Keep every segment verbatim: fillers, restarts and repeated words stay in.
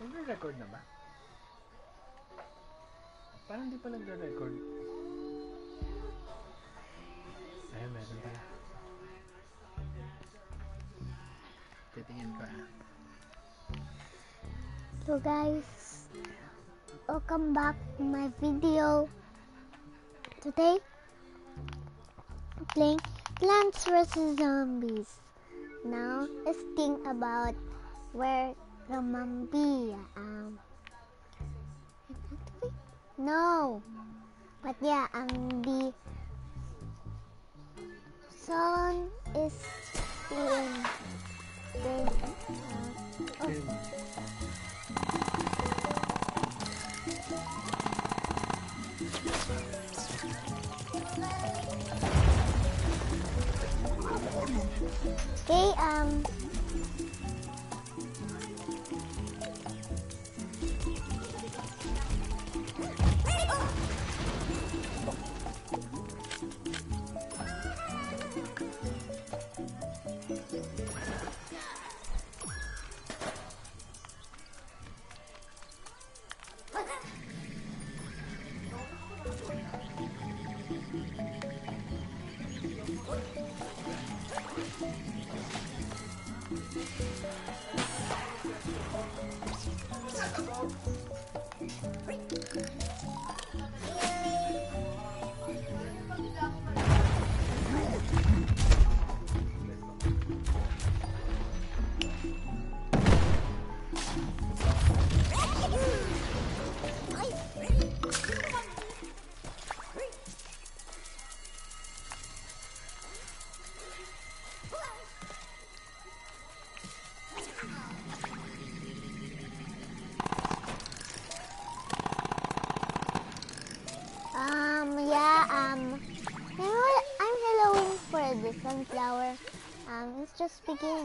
Nagre-record na ba? Parang di pa nagre-record. Ayun, meron pala. Titingin ko ah. So guys, welcome back to my video. Today, I'm playing Plants versus. Zombies. Now, let's think about where the zombie. Um, no, but yeah, um, the sun is in the. Uh, oh. Okay, um, Um, yeah, um, you know what? I'm helloing for the sunflower. Um, let's just begin.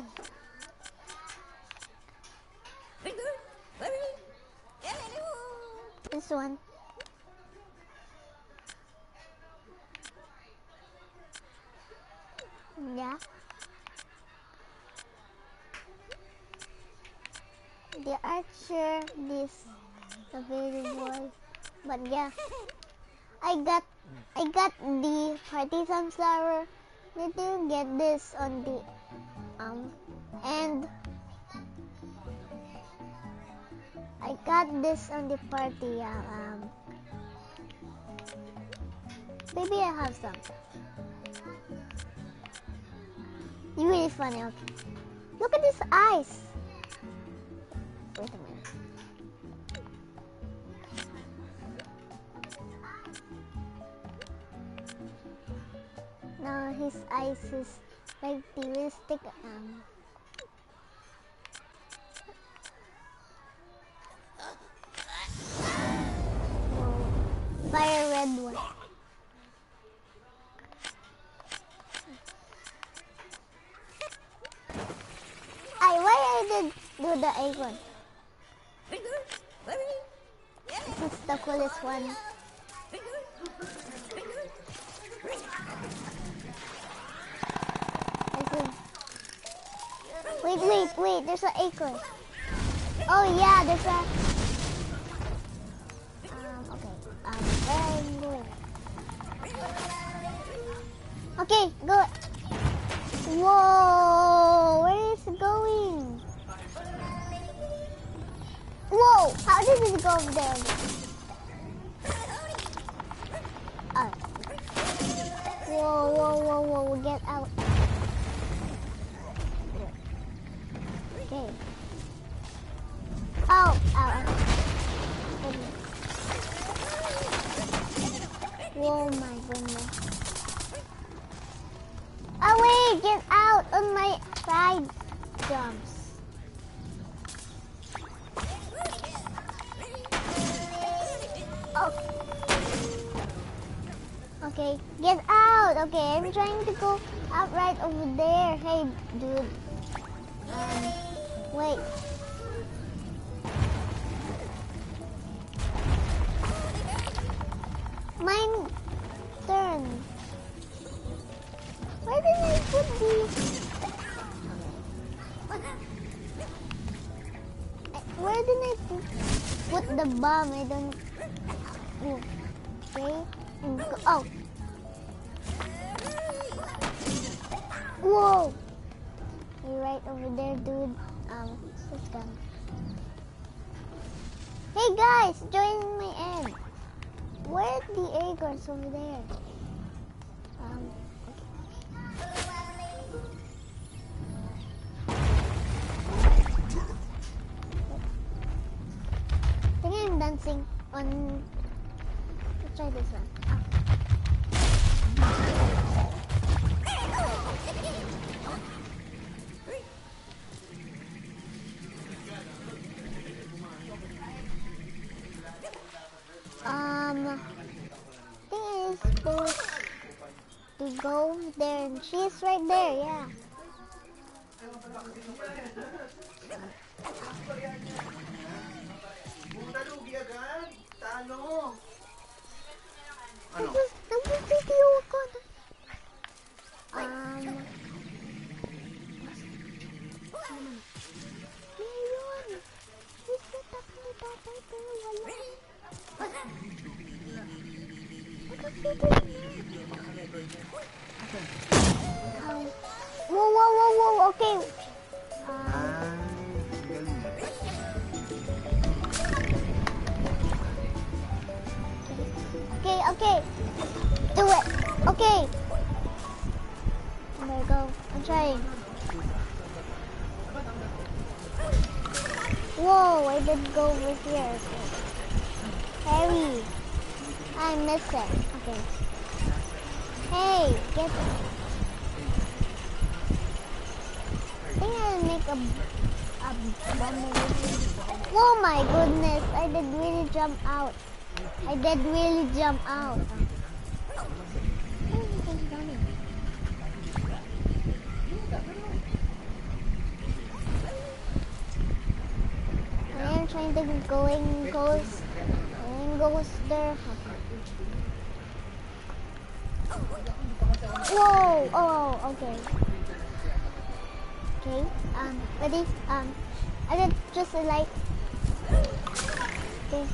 This one. Yeah. The archer, this available, but yeah. I got I got the party sunflower. Did you get this on the um and I got this on the party, yeah, um maybe I have some. You're really funny, okay. Look at his eyes. Wait a minute. Now his eyes is like realistic. Um, whoa. Fire red one. Ay, why I did do the icon? This is the coolest one. Wait, wait, wait, there's an acorn. Oh yeah, there's a... Um, okay, um, where am I going? Okay, go. Whoa, where is it going? Whoa, how did it go over there? Oh. Whoa, whoa, whoa, whoa, get out. Okay. Oh, ow. Whoa, my goodness. Oh, wait, get out on my side jumps. Oh. Okay, get out. Okay, I'm trying to go out right over there. Hey, dude. Um, wait. Mine turn. Where did I put these? Where did I put a bomb. I don't. Okay. Oh. Whoa. You're right over there, dude. Um, let's go. Hey guys, join my end. Where are the acorns over there? Um, okay. I think I'm dancing on. Let's try this one. Um, I think I'm supposed to go there, and she's right there, yeah. Ano? Nag-video ko. Um, meron. Iset up ni tatay pero wala. Um, whoa, whoa, whoa, whoa, okay. Um, okay, okay. Do it. Okay. There we go. I'm trying. Whoa, I did go over here. Harry. I missed it. Okay. Hey, get it. I think I'll make a, a bomb. Oh my goodness, I did really jump out. I did really jump out. I am trying to going goes and goes there. Whoa! Oh, okay. Okay. Um, ready? Um, I did just like. Okay.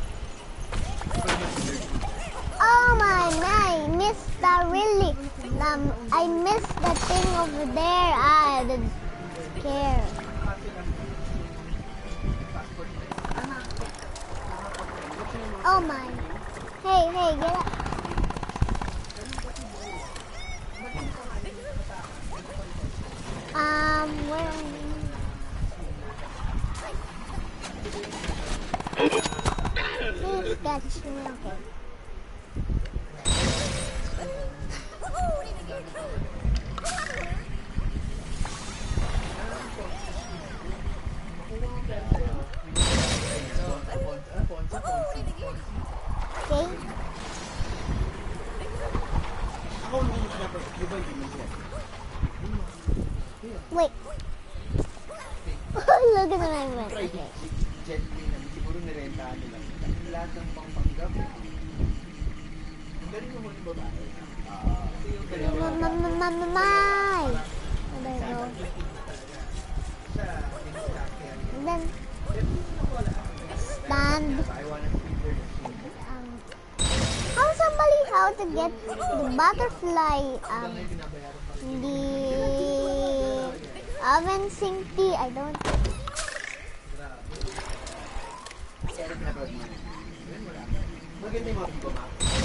Oh my! I missed that really. Um, I missed the thing over there. I didn't care. Oh my! Hey, hey, get up! Um, where am I? Please catch me, okay. Okay. Wait. Look at the movement. Okay. Siguro nirentahan nila. Lahat ng pangpanggap. Ang galing naman yung babae. Mamamamamay! There you go. And then, stand. Um, how somebody how to get the butterfly, um, the oven sink tea? I don't. Maganda yung mga bigoma.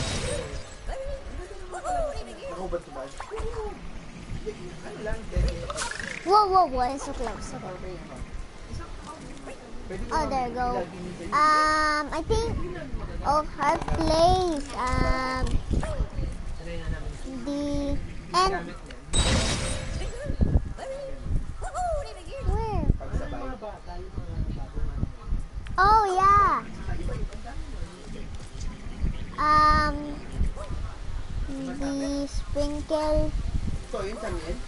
Nakubad ko ba? Ano lang, Whoa, whoa, whoa, it's so close. Okay. Oh, there you go. Um, I think of her place. Um, the and where? Oh yeah. Um, the sprinkle. So, yun, Samiel?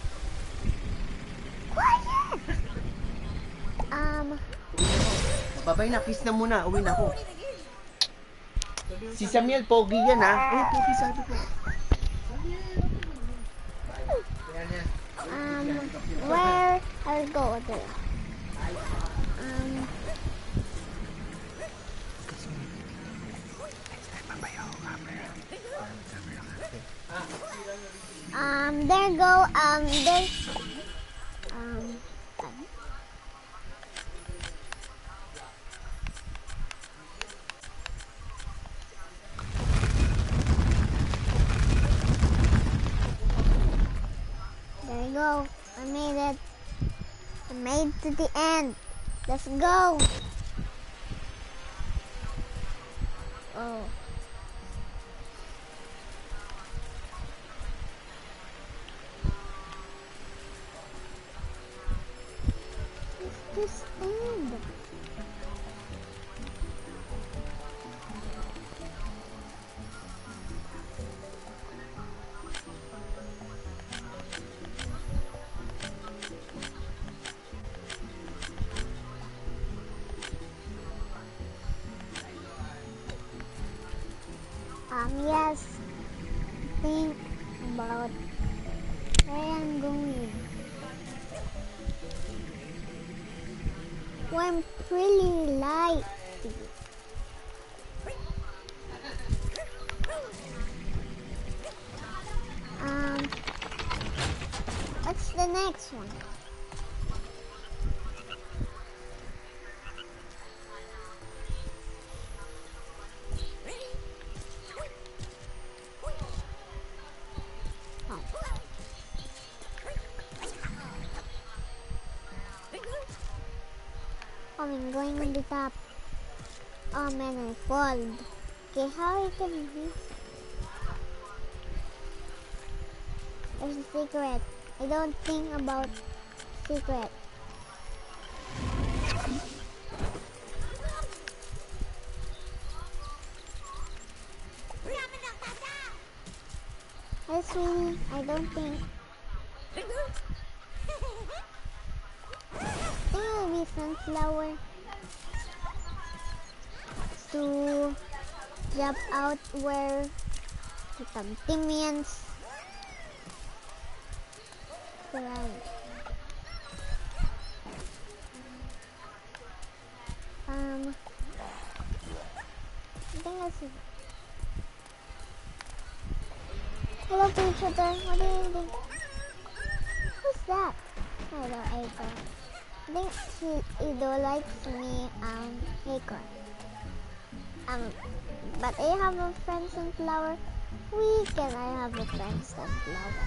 Quiet! Um, Babay na, kiss na muna. Uwi na ako. Si Samiel, pogi yan ha. Eh, pogi sabi ko. um, where I'll go there. Um, gonna go, um, this, um, there you go. I made it. I made it to the end. Let's go. Oh. Let's just end. Um, yes, think about where I'm going. Well, I'm pretty light. Um, what's the next one? Oh, I'm going on the top. Oh man, I fall. Okay, how I can be? There's a secret. I don't think about secret. That's really, I don't think. There will be sunflower to drop out where the Tamtimians right. Um, I think that's it. Hello to each other. What do you think? Who's that? Hello, Acorn. I think she either likes me, um, Acorn. Um, but I have a friend sunflower. We can I have a friend sunflower.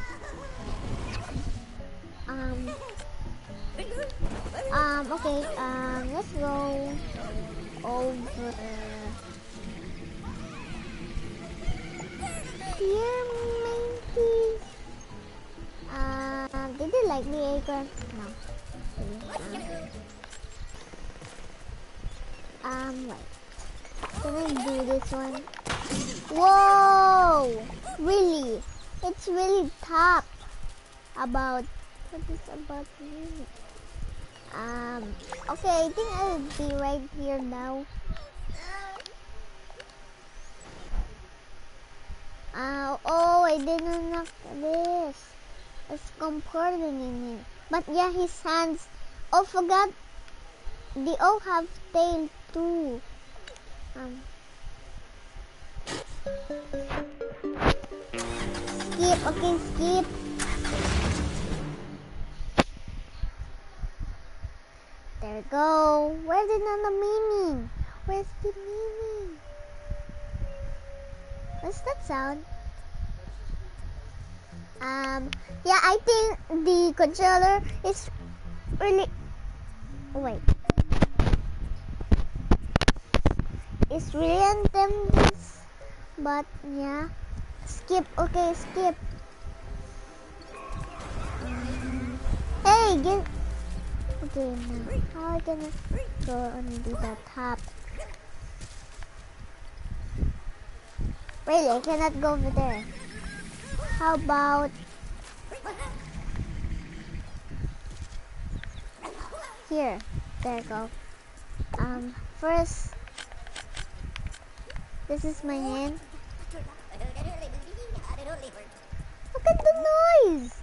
Um, um, okay, um, let's go over here, maybe. Um, did you like the Acorn? No. Um, wait. Can I do this one? Whoa! Really? It's really tough. About what is about me? Um. Okay, I think I'll be right here now. Uh, oh, I didn't knock this. It's comforting in it. But yeah, his hands. Oh, forgot. They all have tail too. Um. Skip. Okay, skip. There we go. Where's the Nana meaning? Where's the meaning? What's that sound? Um, yeah, I think the controller is really. Wait. It's really intended, but yeah. Skip. Okay, skip. Um, hey, get. Okay, now how am I gonna go on the top? Really, I cannot go over there. How about here? There you go. Um, first, this is my hand. Look at the noise!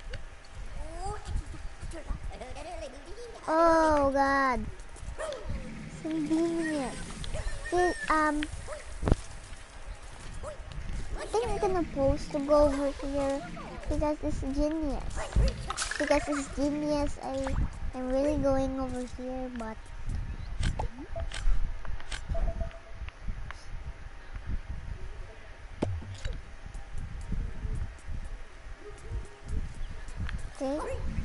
Oh God! Some beaming it. Okay, um, I think I'm gonna post to go over here. Because it's genius. Because it's genius, I am really going over here, but okay.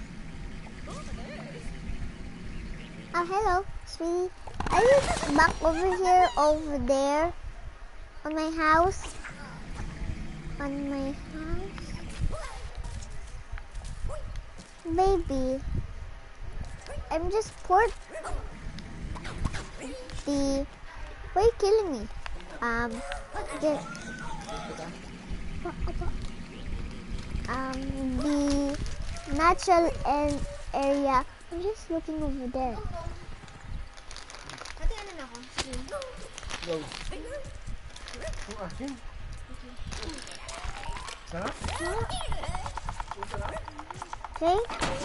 Oh, hello, sweetie. Are you back over here, over there, on my house? On my house? Baby, I'm just port the. Why are you killing me? Um, the um the natural and area. I'm just looking over there. Go. Yung akin. Sarap? Okay.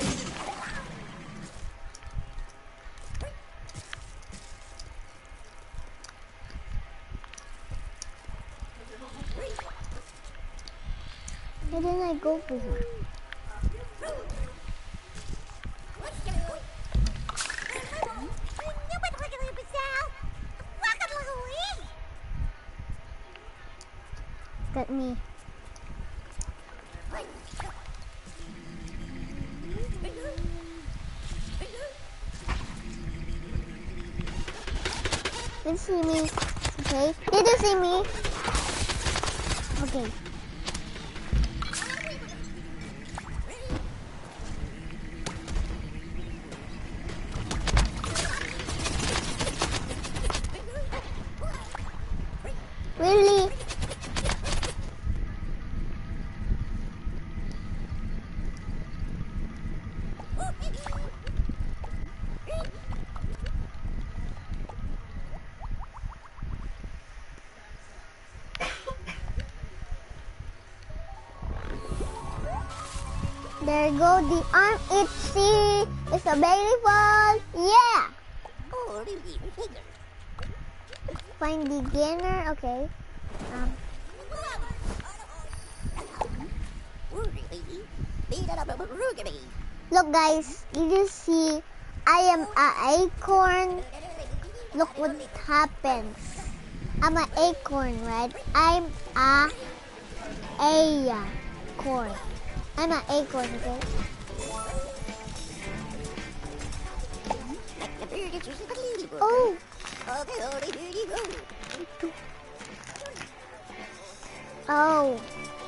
Why didn't I go for him? Got me. Didn't see me. Okay. Didn't see me. Okay. Really? There go the arm itchy. It's a beautiful. Yeah. Find the gainer. Okay. Um. Look, guys. You just see. I am an acorn. Look what happens. I'm an acorn, right? I'm a acorn. I'm an acorn, okay? Oh! Oh!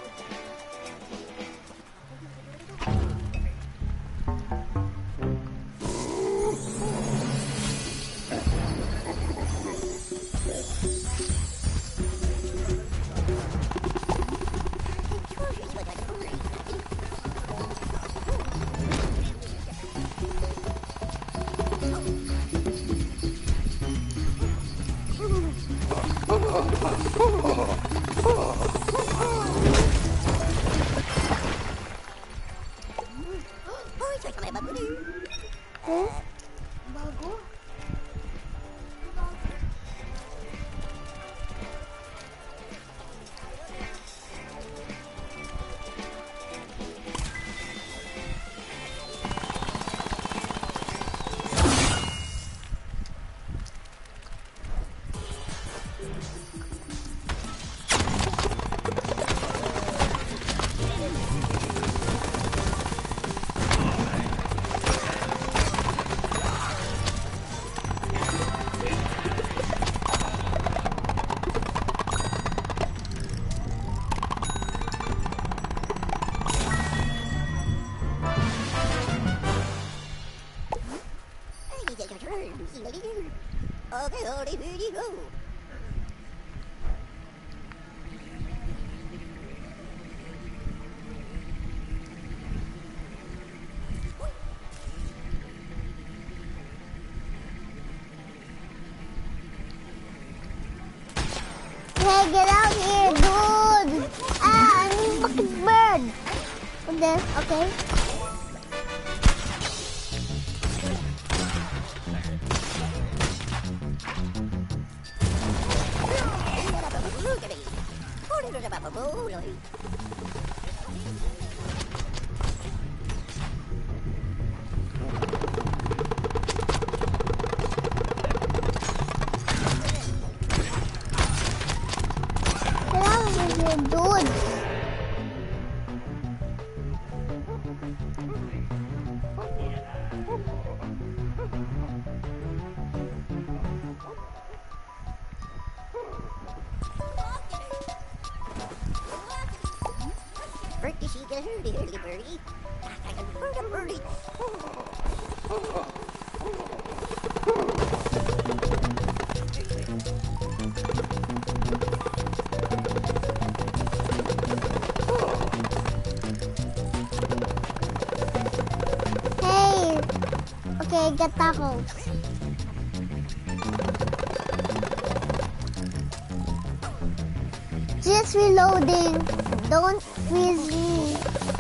Hey, get out here, dude! Ah, I'm a fucking bird! What this? Okay. Hey! Okay, get tacos. Just reloading. Don't freeze me.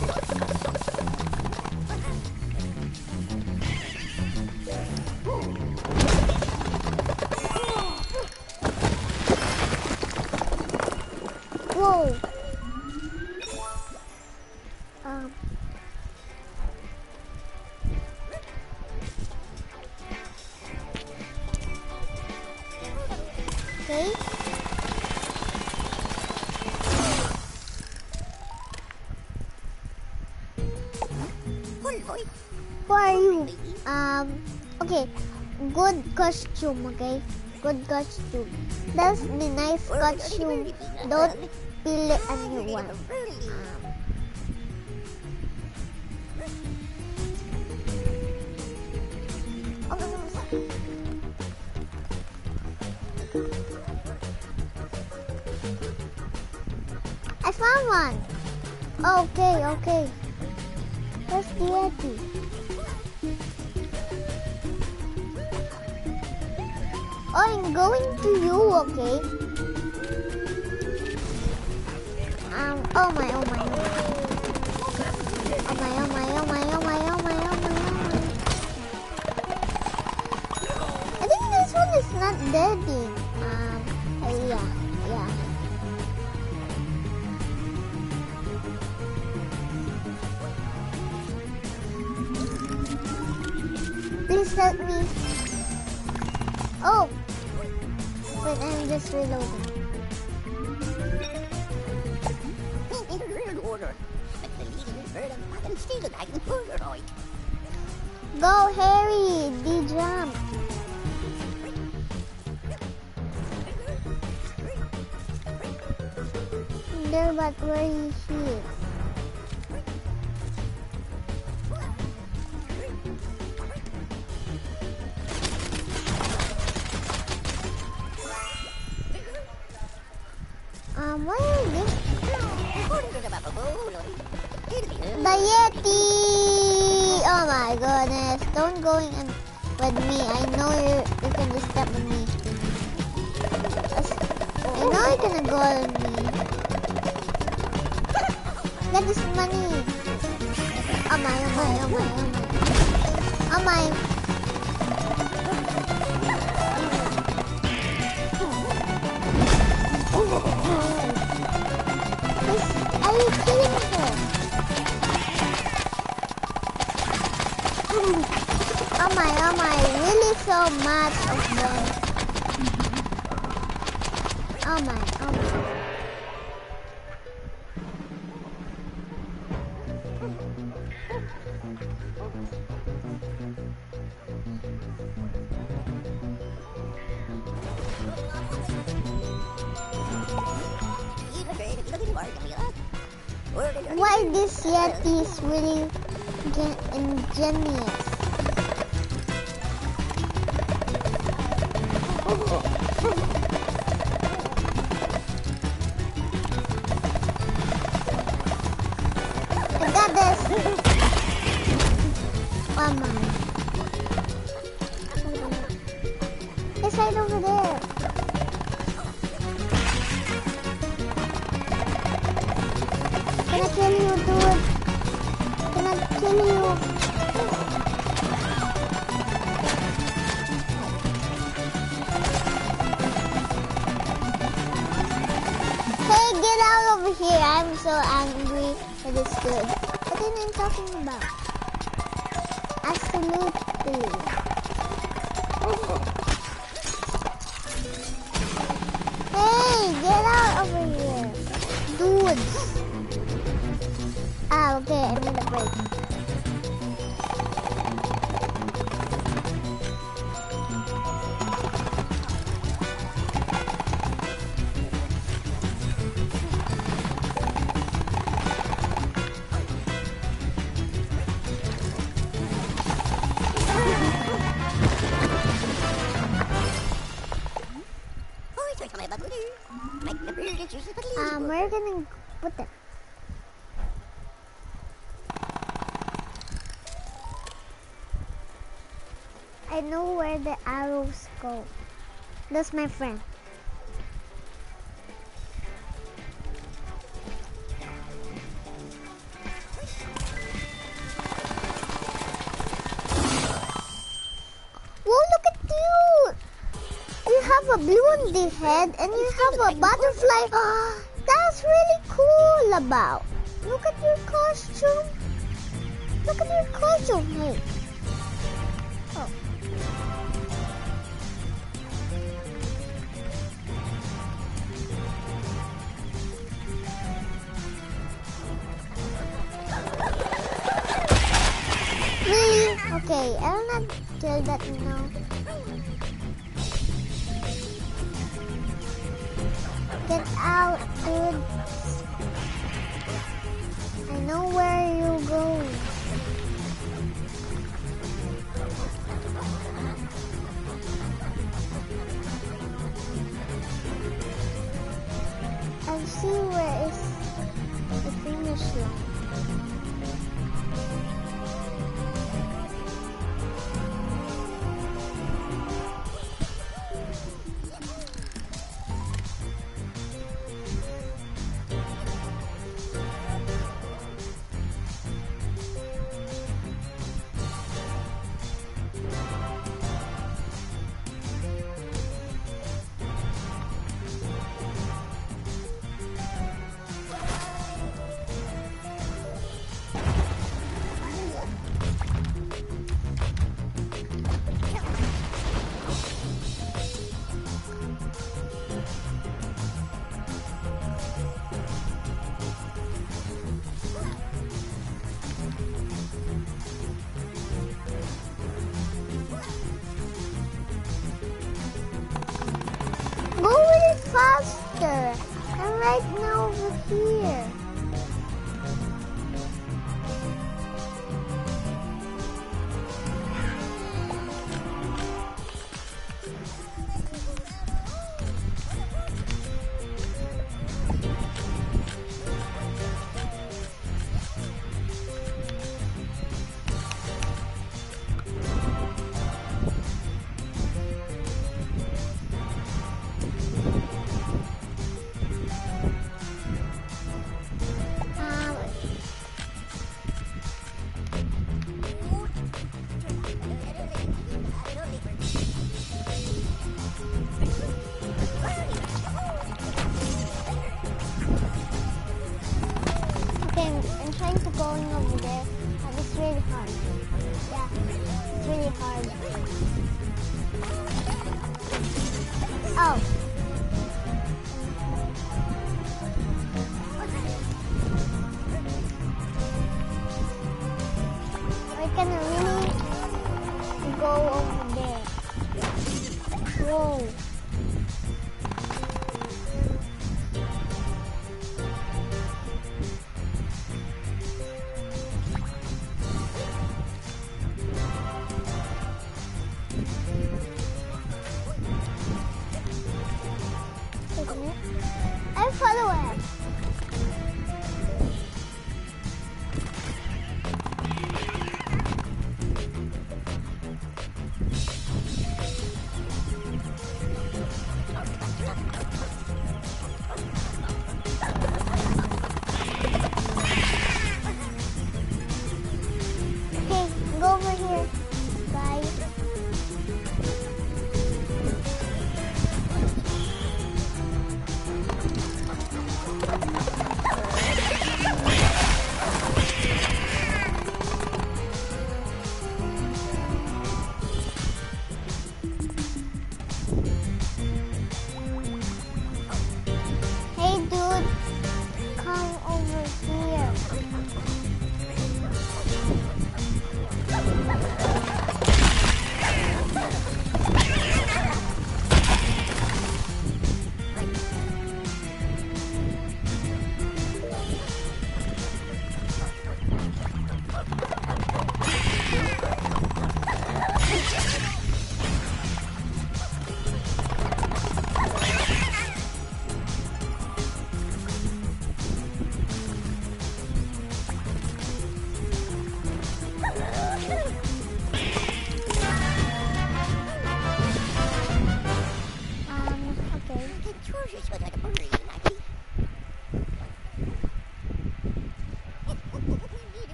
Whoa. Um. Okay. Who are you? Um. Okay. Good costume. Okay. Good costume. That's the nice costume. Don't peel a new one. Um. I found one. Okay, okay. Where's the Yeti? Oh, I'm going to you, okay? Um, oh my, oh my, oh my. Oh my, oh my, oh my, oh my, oh my, oh my, oh my. I think this one is not dirty. Um, uh, yeah, yeah. Please help me. Oh! Wait, I'm just reloading. Go, Harry! The jump! There, but where is he? Um, what is this? The Yeti! Oh my goodness. Don't go in with me. I know you're, you're gonna step on me. I know you're gonna go on me. Get this money. Oh my, oh my, oh my, oh my. Oh my. Are you kidding me? Oh my, oh my, really so much of them. Oh my, oh my. Why this Yeti is really ingenious. I got this. Oh my. It's right over there. Can I kill you, dude? Can I kill you? Hey, get out over here. I'm so angry at this dude. What am I talking about? Absolutely. Hey, get out over here. Dudes. Ah, okay, I made a break. I know where the arrows go. That's my friend. Whoa, look at you! You have a blue on the head and you have a butterfly. Oh, that's really cool about. Look at your costume. Look at your costume, hey. Oh. Really? Okay, I'll not kill that now. Get out, dude. I know where you're going. I see where is the finish line. Go really faster. I'm right now over here. Okay, I'm, I'm trying to go over there, but it's really hard. Yeah, it's really hard. Oh. I can really go over there. Whoa.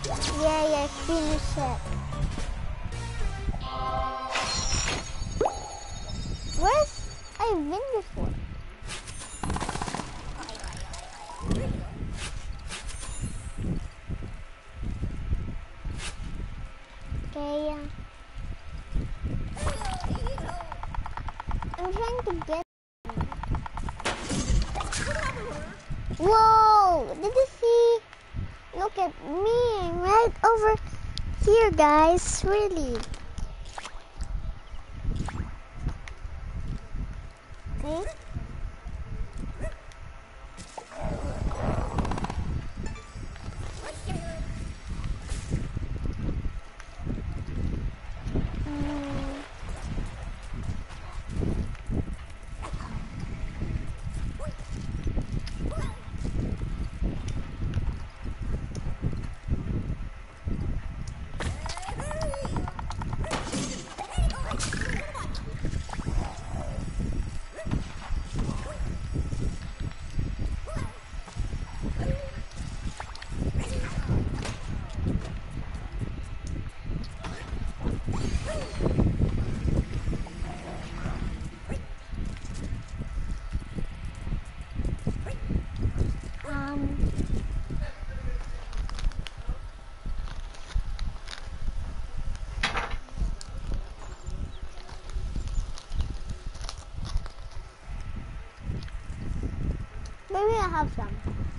Yeah, yeah, finish it. Where's I've been before? Okay, yeah. I'm trying to get. Whoa! Did you see? Look at me, I'm right over here, guys. Really. Okay. Um. Maybe I have some.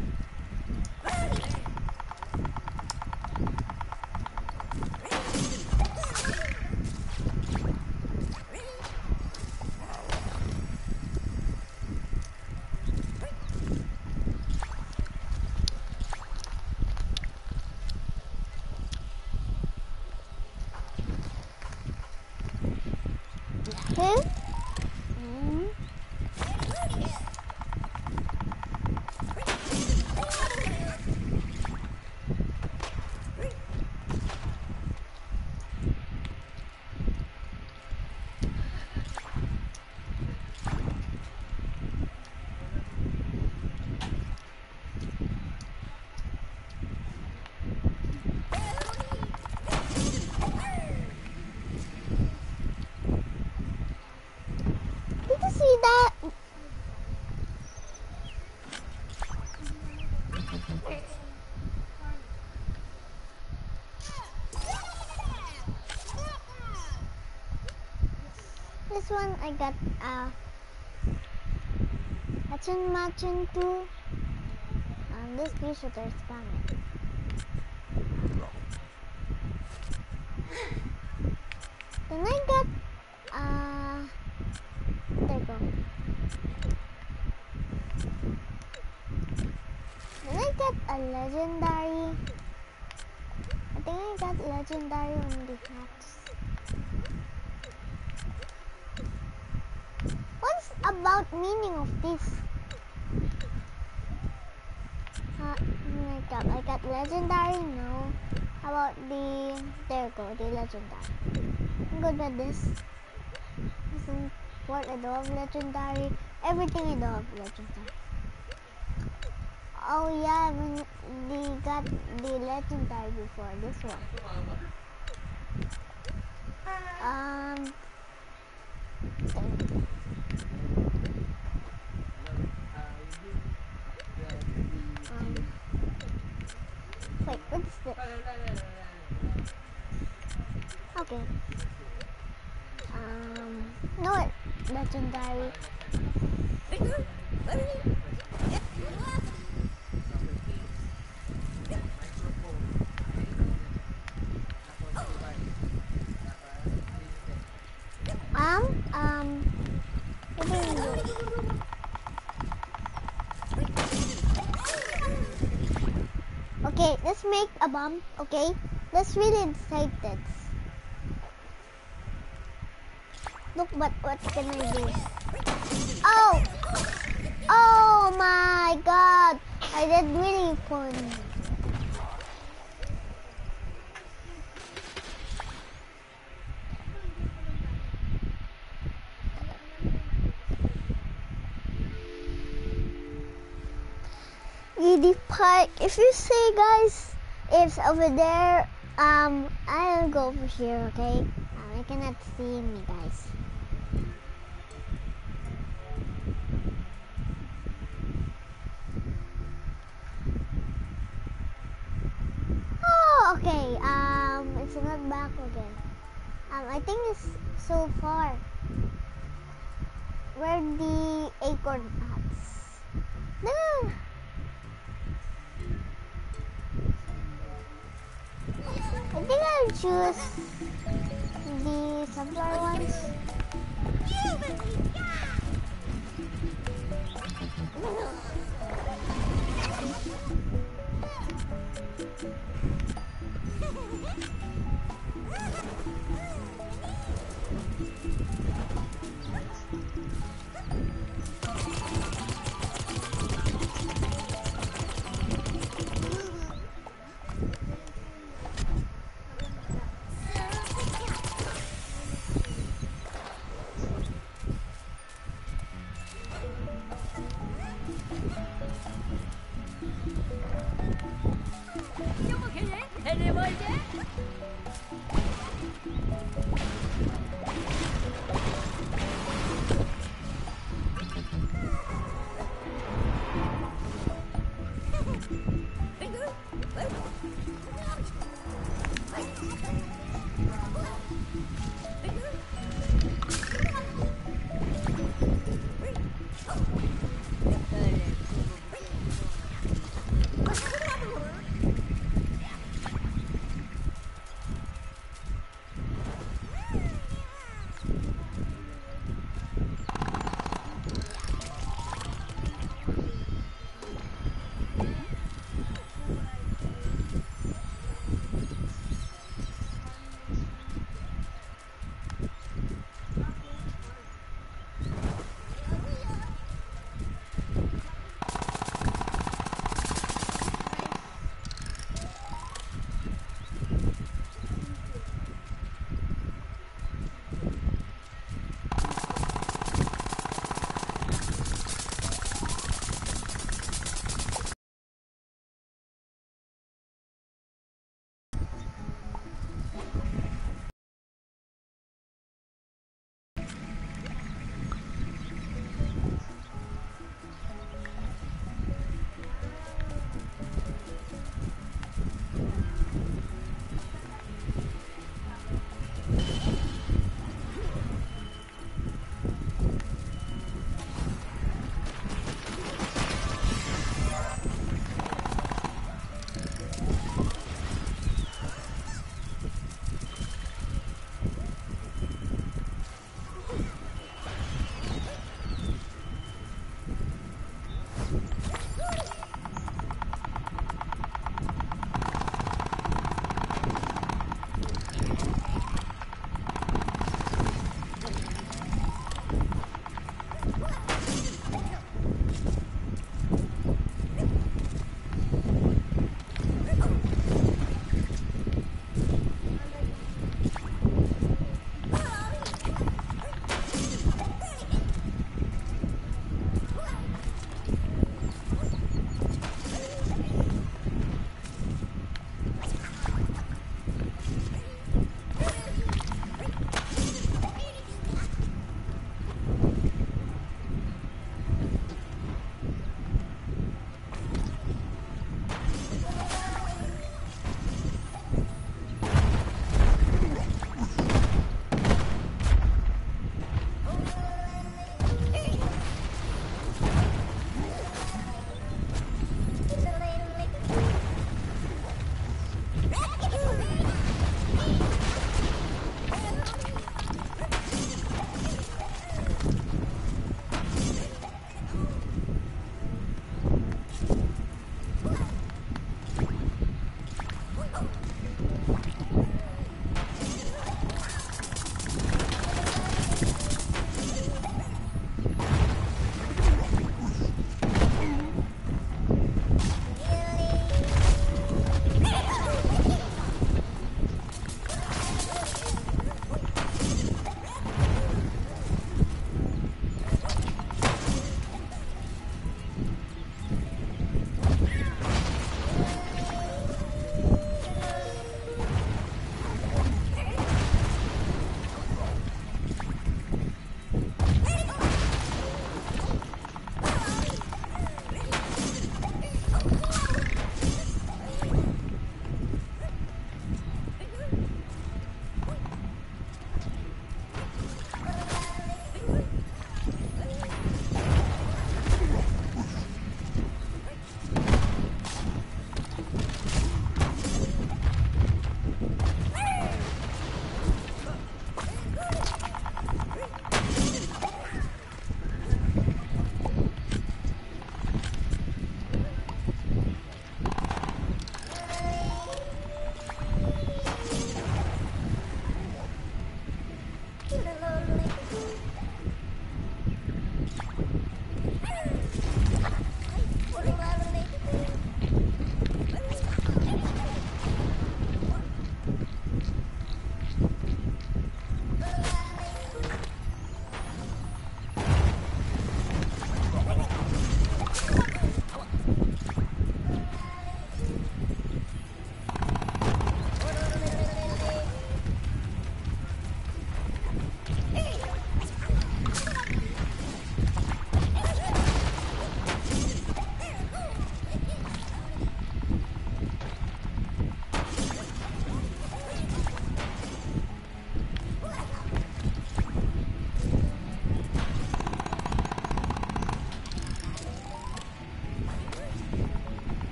Okay. Mm. Did you see that? This one I got uh Hachin Machin two. And this three shooter is coming. Then I got uh there you go. Then I got a legendary. I think I got legendary on the hats. What's about meaning of this? Uh, oh my god, I got legendary now. How about the, there you go, the legendary. I'm good with this. Isn't what I do have legendary. Everything I do have legendary. Oh yeah, when we got the legendary before this one. Um, um wait, what's this? Okay. Um, no, what? Legendary. Um, um, what do you do? Okay, let's make a bomb, okay? Let's really decide this. Look, but what can I do? Oh! Oh my god! I did really fun. Giddy Park. If you say, guys, It's over there. Um, I'll go over here, okay? Um, I cannot see me, guys. Oh, okay. Um, it's not back again. Um, I think it's so far. Where the acorn hats? No. I think I'll choose the sunflower ones.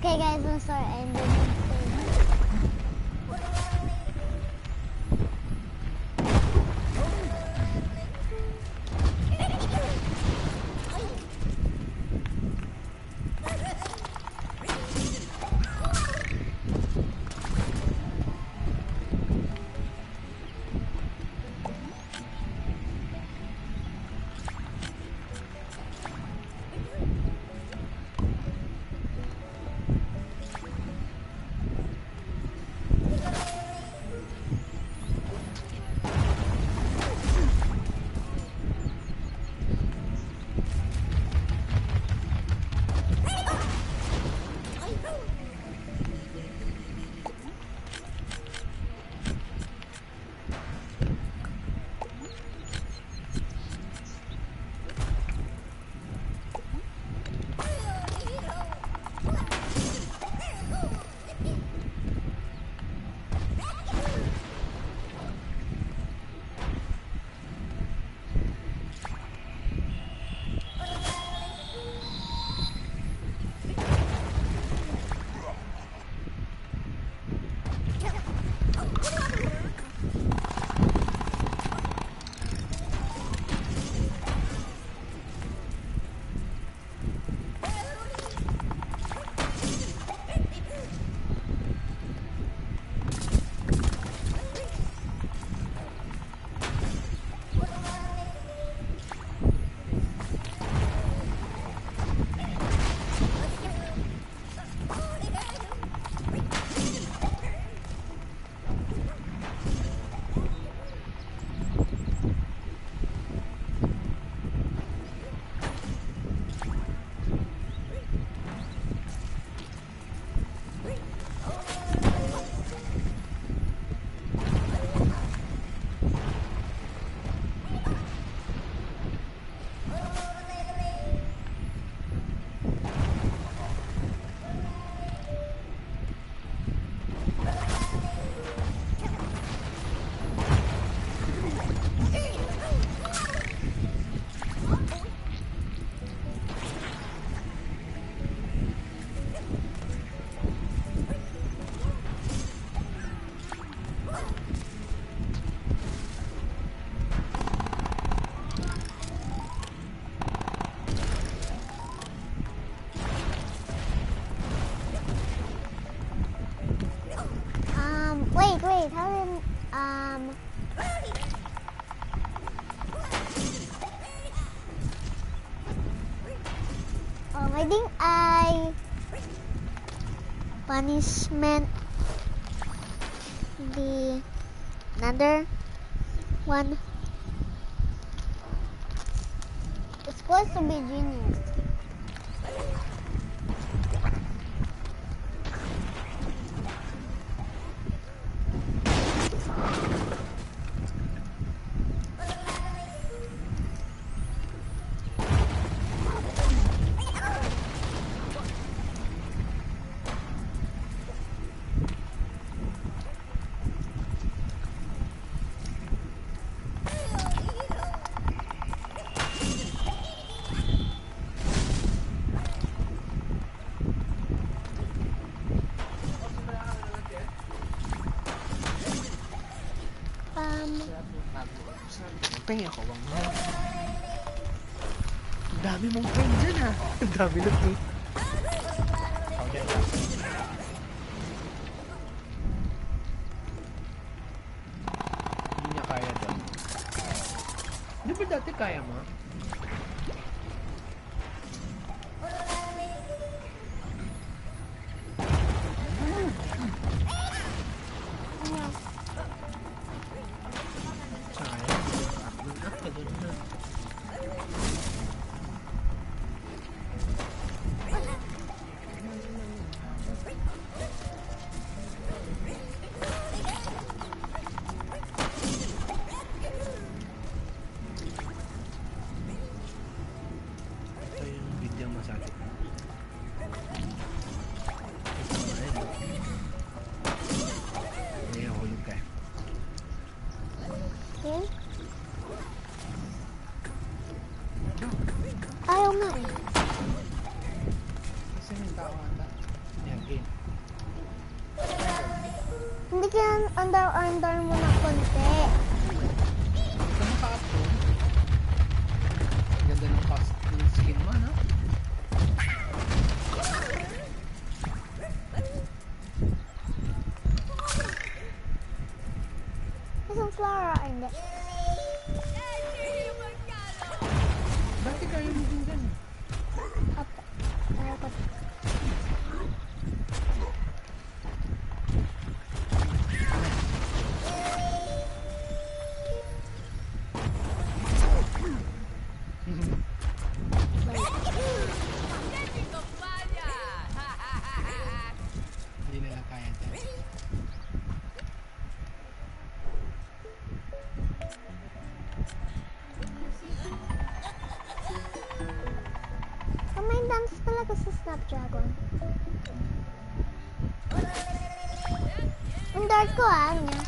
Okay, guys, I'm sorry. Ending. Wait, wait, how did, um... Um, I think I... Punishment... The... Another... One... It's supposed to be genius. Pengi ako bang? Ang dami mong pen dyan ha. Ang dami na ito. Okay. Hindi niya kaya dyan. Di ba dati kaya mo? yan under-under mo na konti. Ito naka-up to. Ganda ng cost ng skin mo, no? Isang flower, hindi. Bakit kaya mo din dyan? Up. Ayaw ko. Hindi nila kaya dyan. Oh, may dance talaga sa Snapdragon. Ang dark ko ah, niya.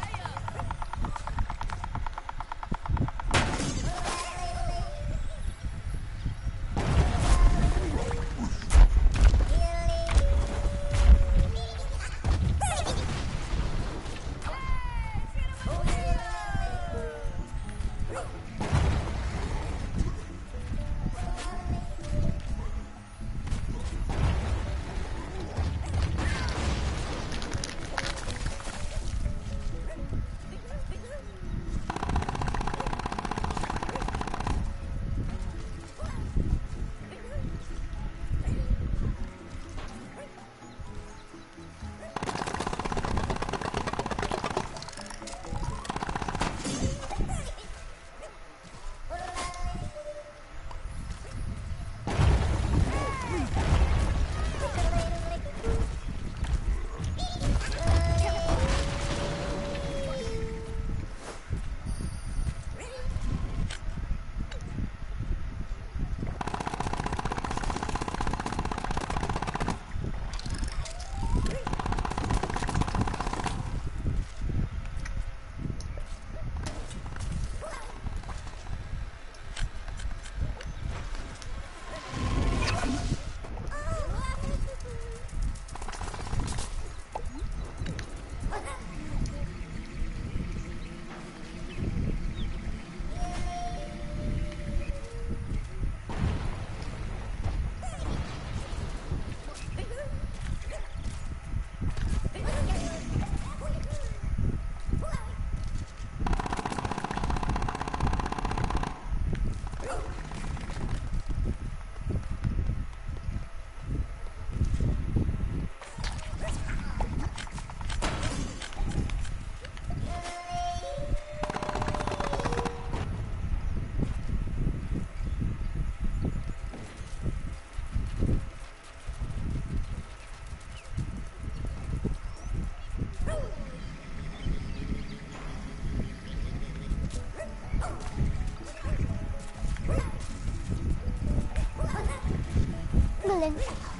Galing.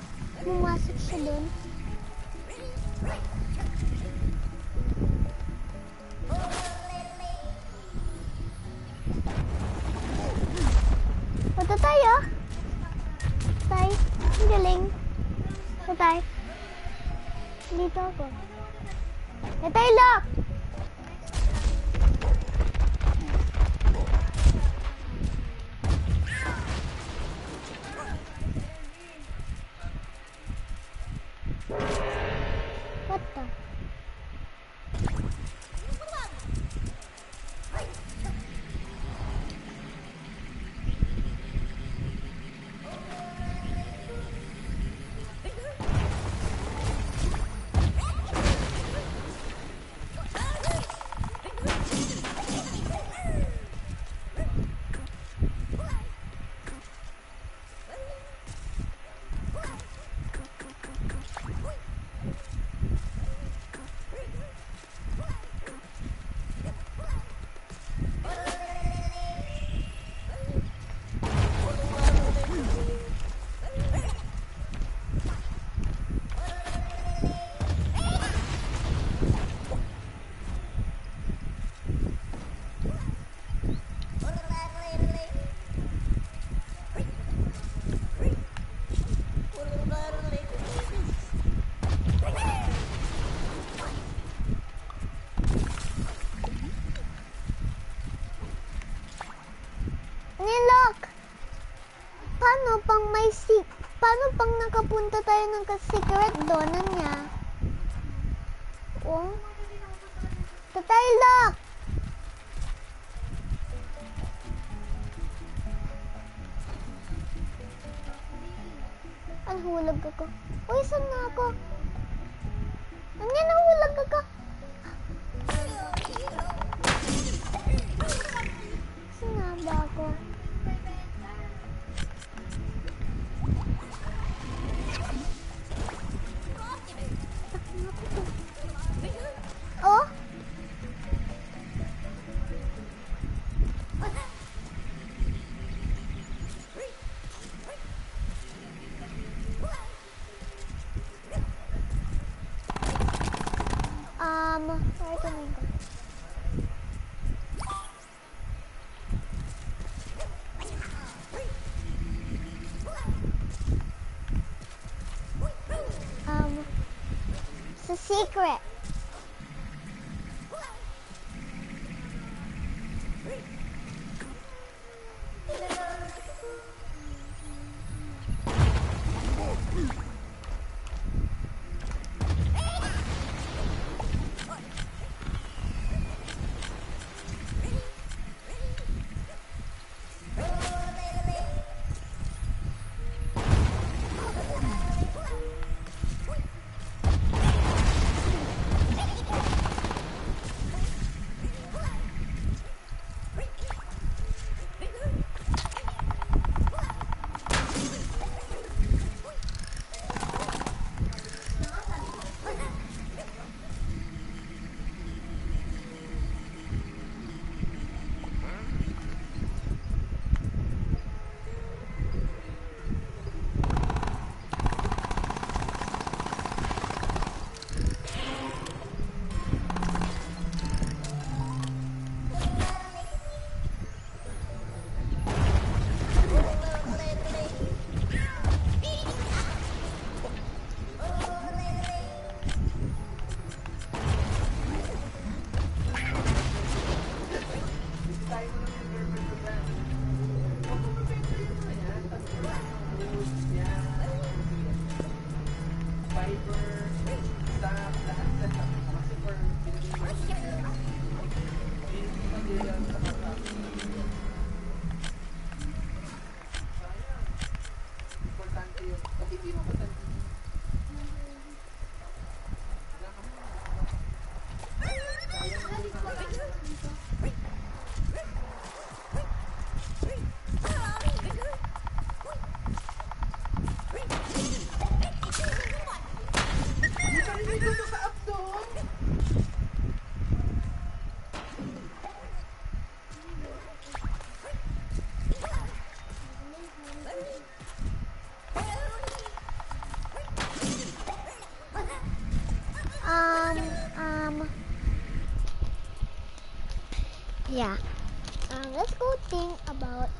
Pumasok siya dun. Punta tayo. Tay. Ang galing. Tay. Dito ako. Eh, tay, look! What the? Punta tayo ng secret doon niya. Oh. Ito tayo, lock! Ang hulag ako. Uy, saan na ako? Ano nahulag ako? Saan na ba ako? Oh? Um, where can we go? Um, it's a secret. Yeah. Um, let's go think about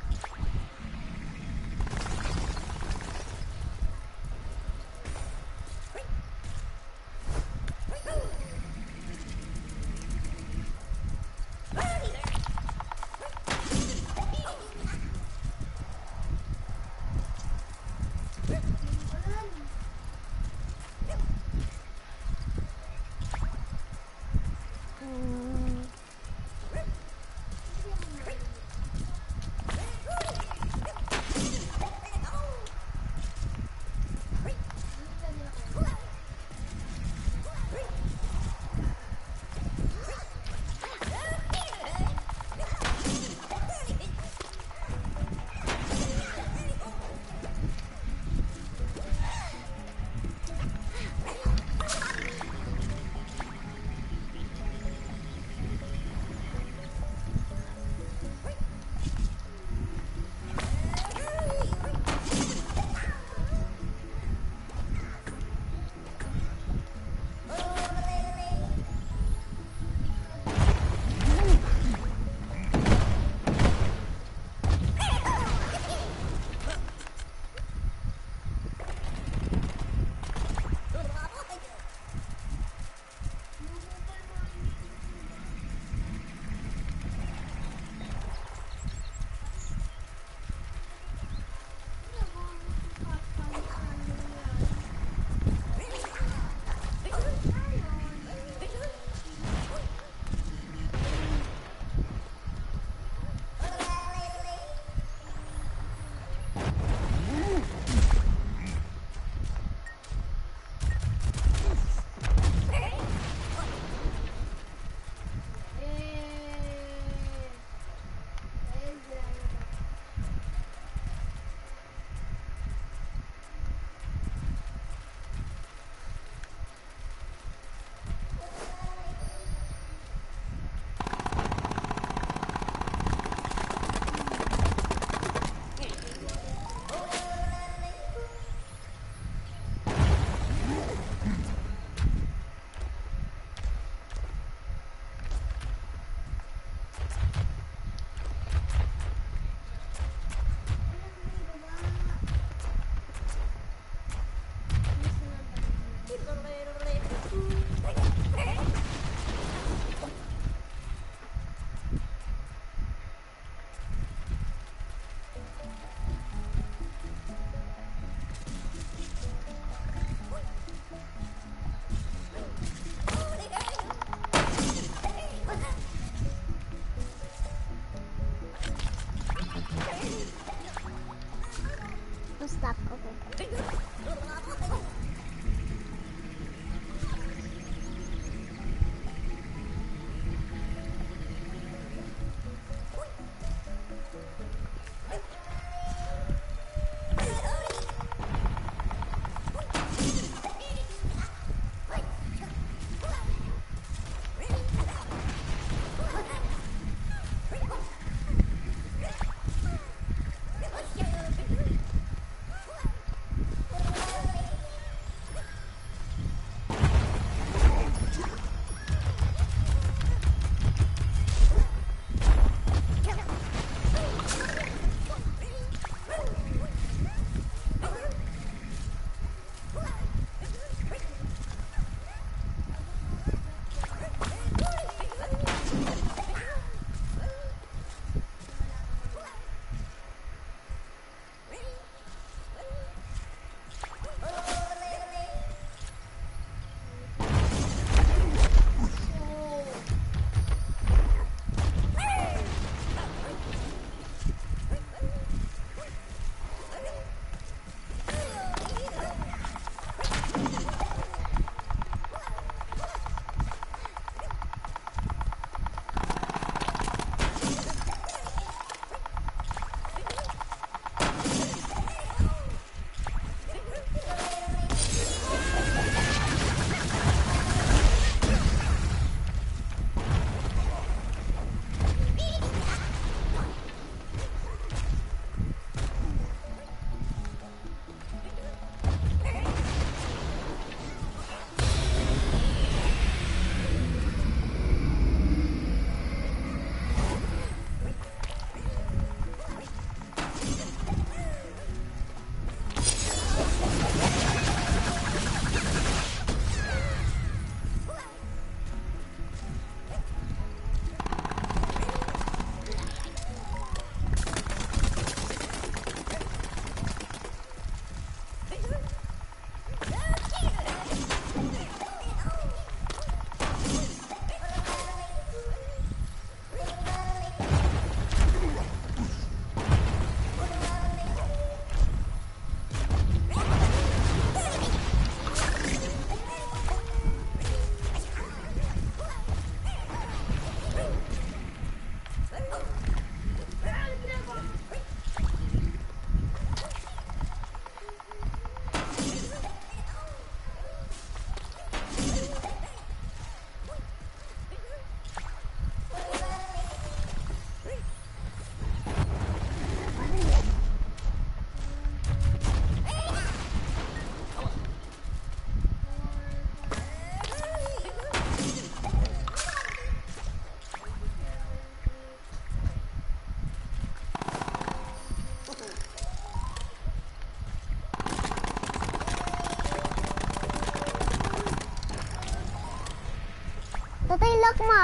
Tatay Lakma.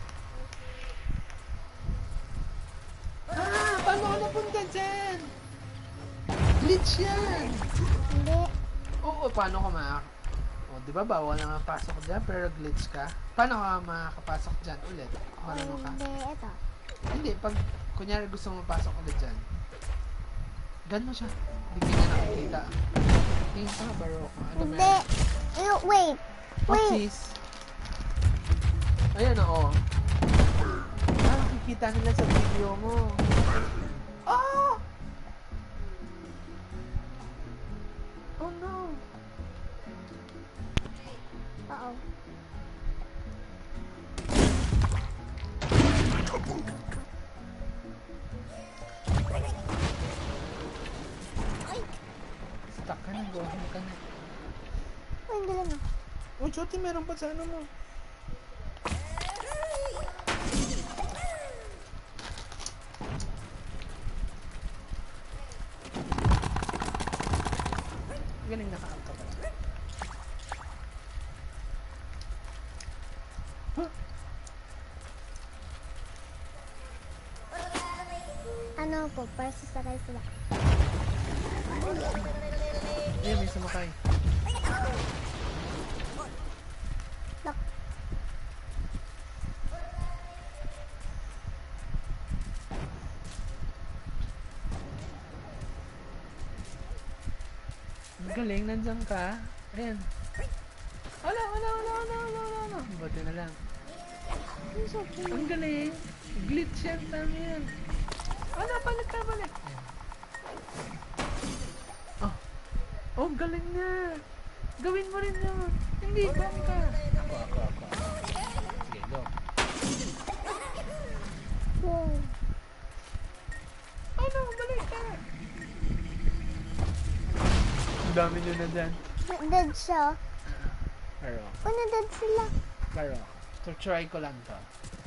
Ah, paano ka napunta dyan? Glitch yan. Hindi. Oo, paano ka mak... O, di ba bawal na mapasok dyan pero glitch ka? Paano ka makakapasok dyan ulit? Marunong ka? Hindi, ito. Hindi, pag kunyari gusto mo mapasok ulit dyan, gan mo siya. Hindi ka niya nakikita. Tingin ka, baro. Ano Hindi. meron? You, wait. What Wait. sis? Ayan, oo. Ah, nakikita nila sa video mo. Oh! Oh no! Uh-oh. Stuck ka na, go ahead ka na. Oh, hindi lang ah. Oh, Choti, meron pa sa ano mo. Galing naka-out ka pala. Huh? Ano po, para sasakay sila. Ayun, may sumakay. Look. Ang galing, nandiyan ka. Ayan. Wala, wala, wala, wala, wala, wala. Buti na lang. Ang galing. Glitch yan, Samiel. Wala, balik ka, balik. Ayan. Oh. Oh, galing niya. Gawin mo rin yun. Hindi, balik ka. Ako, ako, ako. Sige, go. Wow. Ano, balik ka. Ang dami nyo na dyan. Dead siya. Pero, Oh, na-dead sila. pero, to try ko lang to.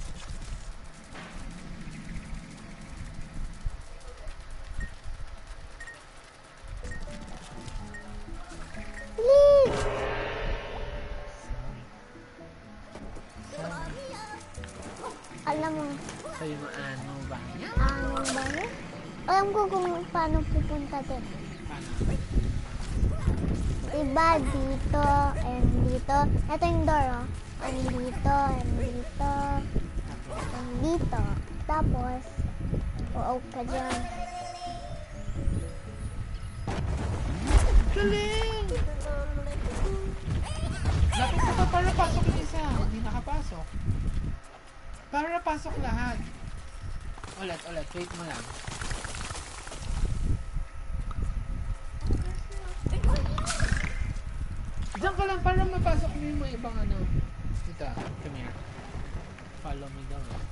Please! Alam mo, Sa'yo mo ano ba? ano ba yun? Alam ko kung paano pupunta din. Paano? Diba dito, and dito. Ito yung door, oh. And dito, and dito, and dito. Tapos, oo ka dyan. Galing! Lapit ka pa para pasok yung isa. Hindi nakapasok. Para pasok lahat. Ulit, ulit. Wait mo lang. Diyan ka lang para mapasok mo yung mga ibang ano. Ito, come here. Follow me daw. Eh.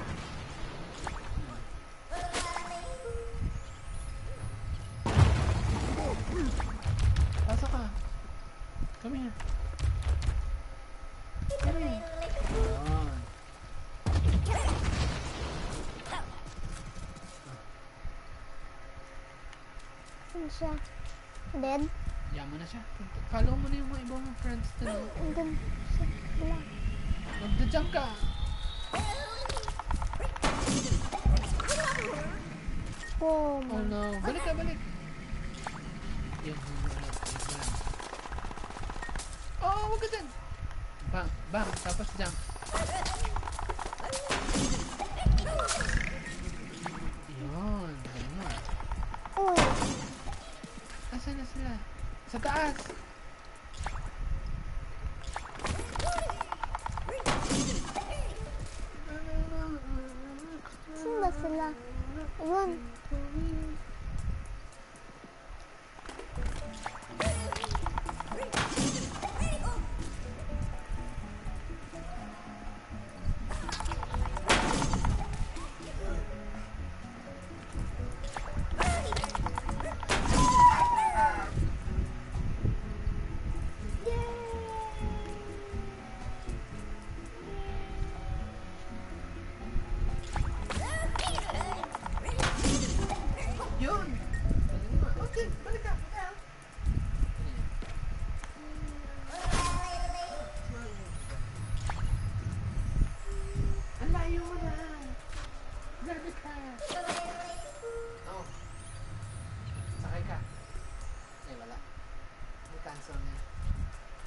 Pasok ka. Come here. Come here. Ayan. Saan siya? Dead? Yaman na siya. Follow mo na yung mga ibang friends na. Andun siya. Wala. Magda-jump ka. Oh, Oh no. Balik ka, balik. Yan, yan, yan. Balik mo lang. Oh, huwag ka dyan. Bang, bang. Tapos jump. Yun. Galing mo ah. uy. Asan na sila? Sa taas. Saan ba sila? Ayun.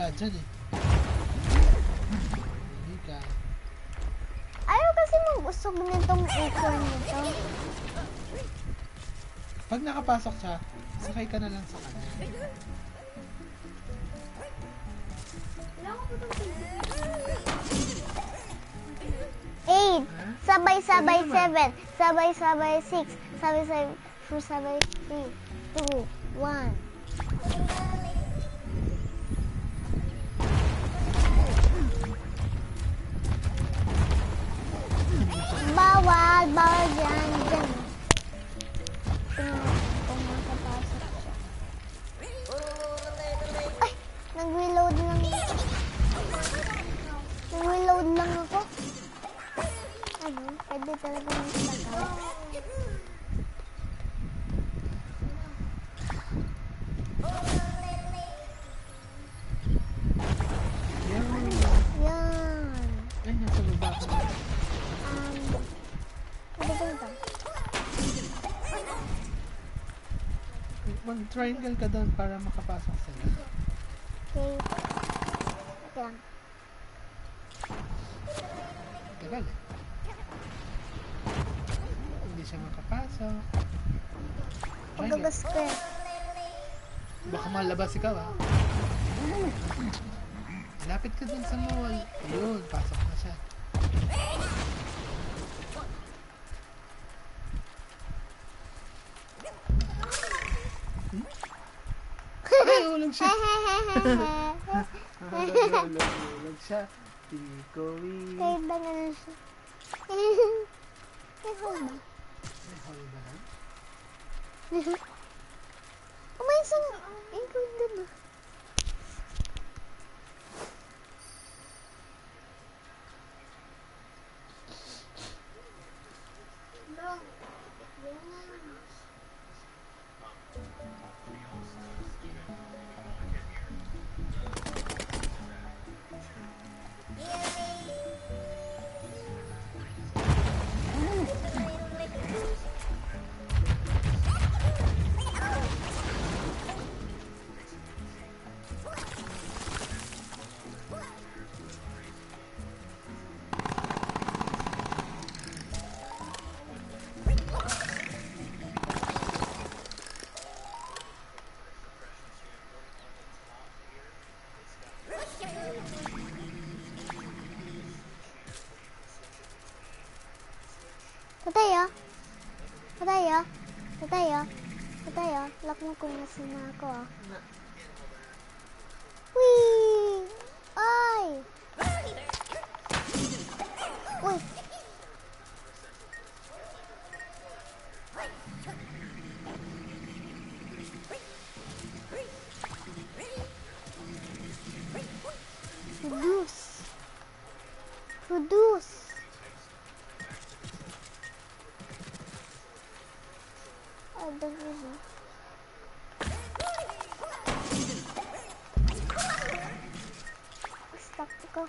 wala dyan eh. Hindi ka. Ayaw kasi mag-usog nitong acorn nito. Pag nakapasok siya, sakay ka na lang sa kanya. Eight. Huh? Sabay-sabay Pwede naman. seven. Sabay-sabay six. Sabay-sabay sabay three, two, one. Bawal, bawal dyan, dyan. Tingnan natin kung makapasok siya. Ay, nag-reload lang. Nag-reload lang ako. Ano, pwede talaga magtagal. Yan. Yan. Ay, nasa baba ka na. Um, pwede ba ito? Mag-triangle ka doon para makapasok sila. Okay. Okay lang. Tagal eh. Hindi siya makapasok. Triangle. Pagkagas ko eh. Baka malabas ikaw ah. Lapit ka dun sa mall. Ayun, pasok na siya. Hmm? Ay, ulog siya. Ulog siya. Tikowi. Kahit ba na lang siya. May hole ba? May hole ba lang? Oh, may isang ikaw dun ah. Patay ah. Patay ah. Patay ah. Patay ah. Lock mo kung nasa na ako ah. Whee! Ay! Uy! Produce! Produce! I don't know. Stuck ko.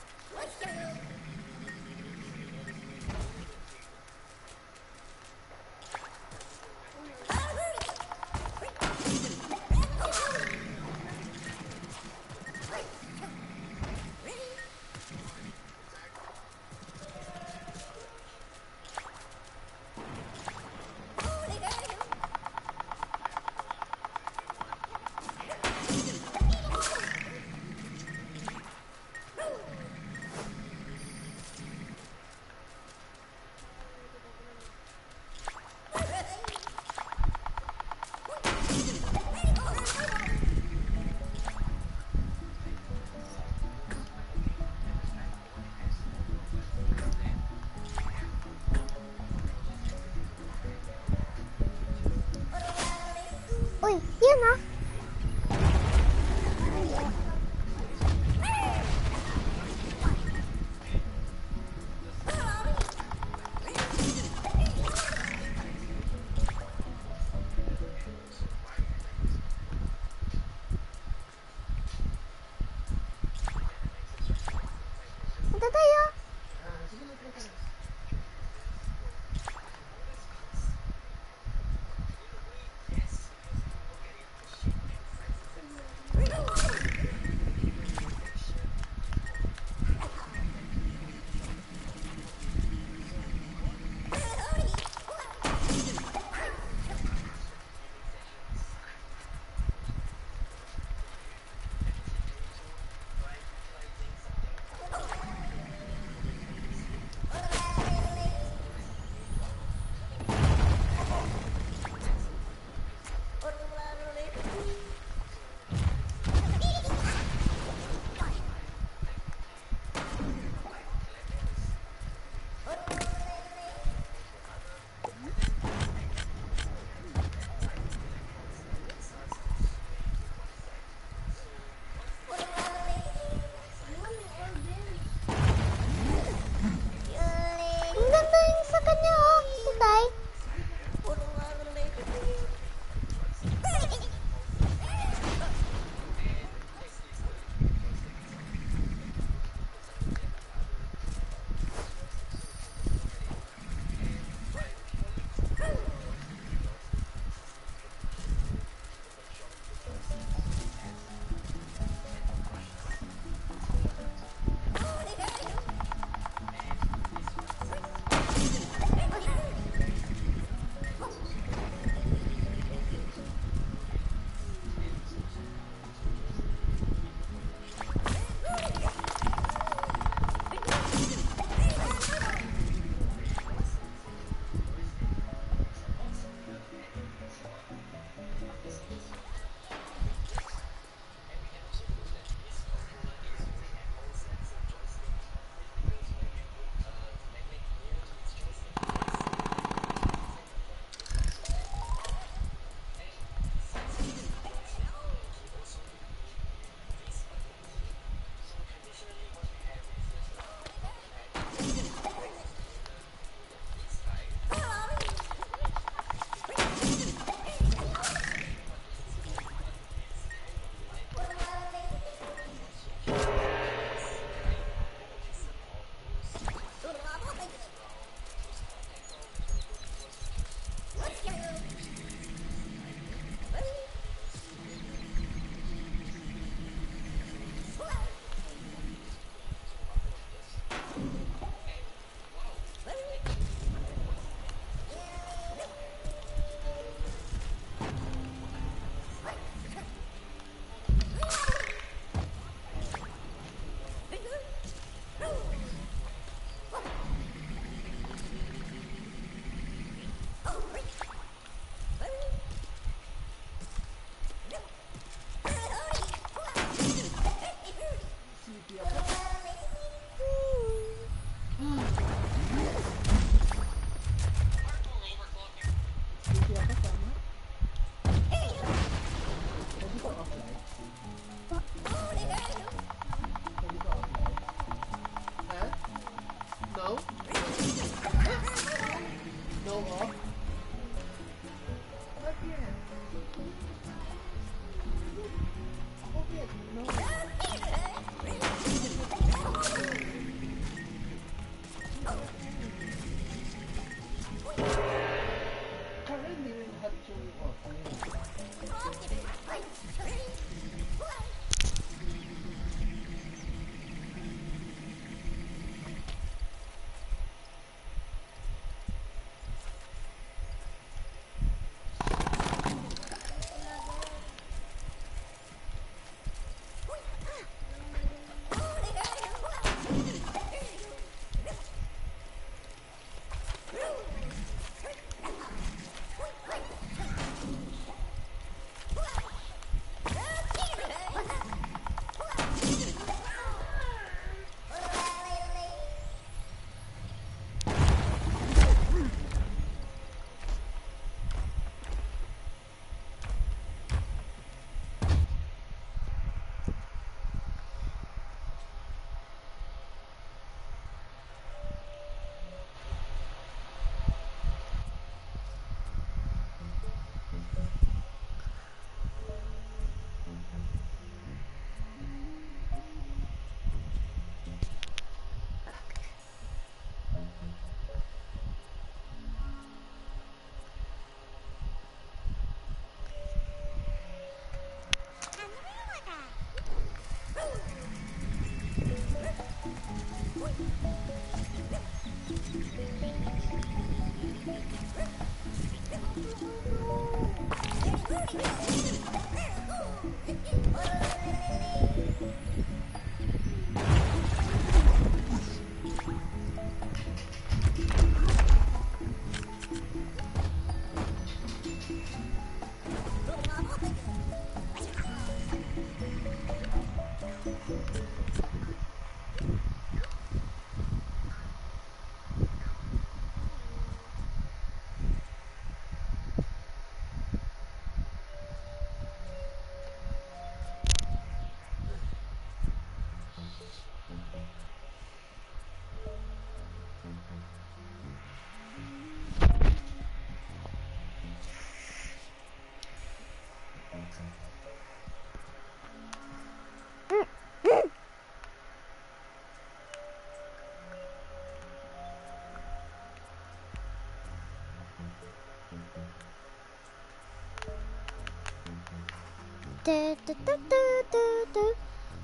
Do, do, do, do, do.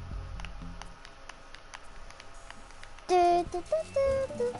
Do, do, do, do, do.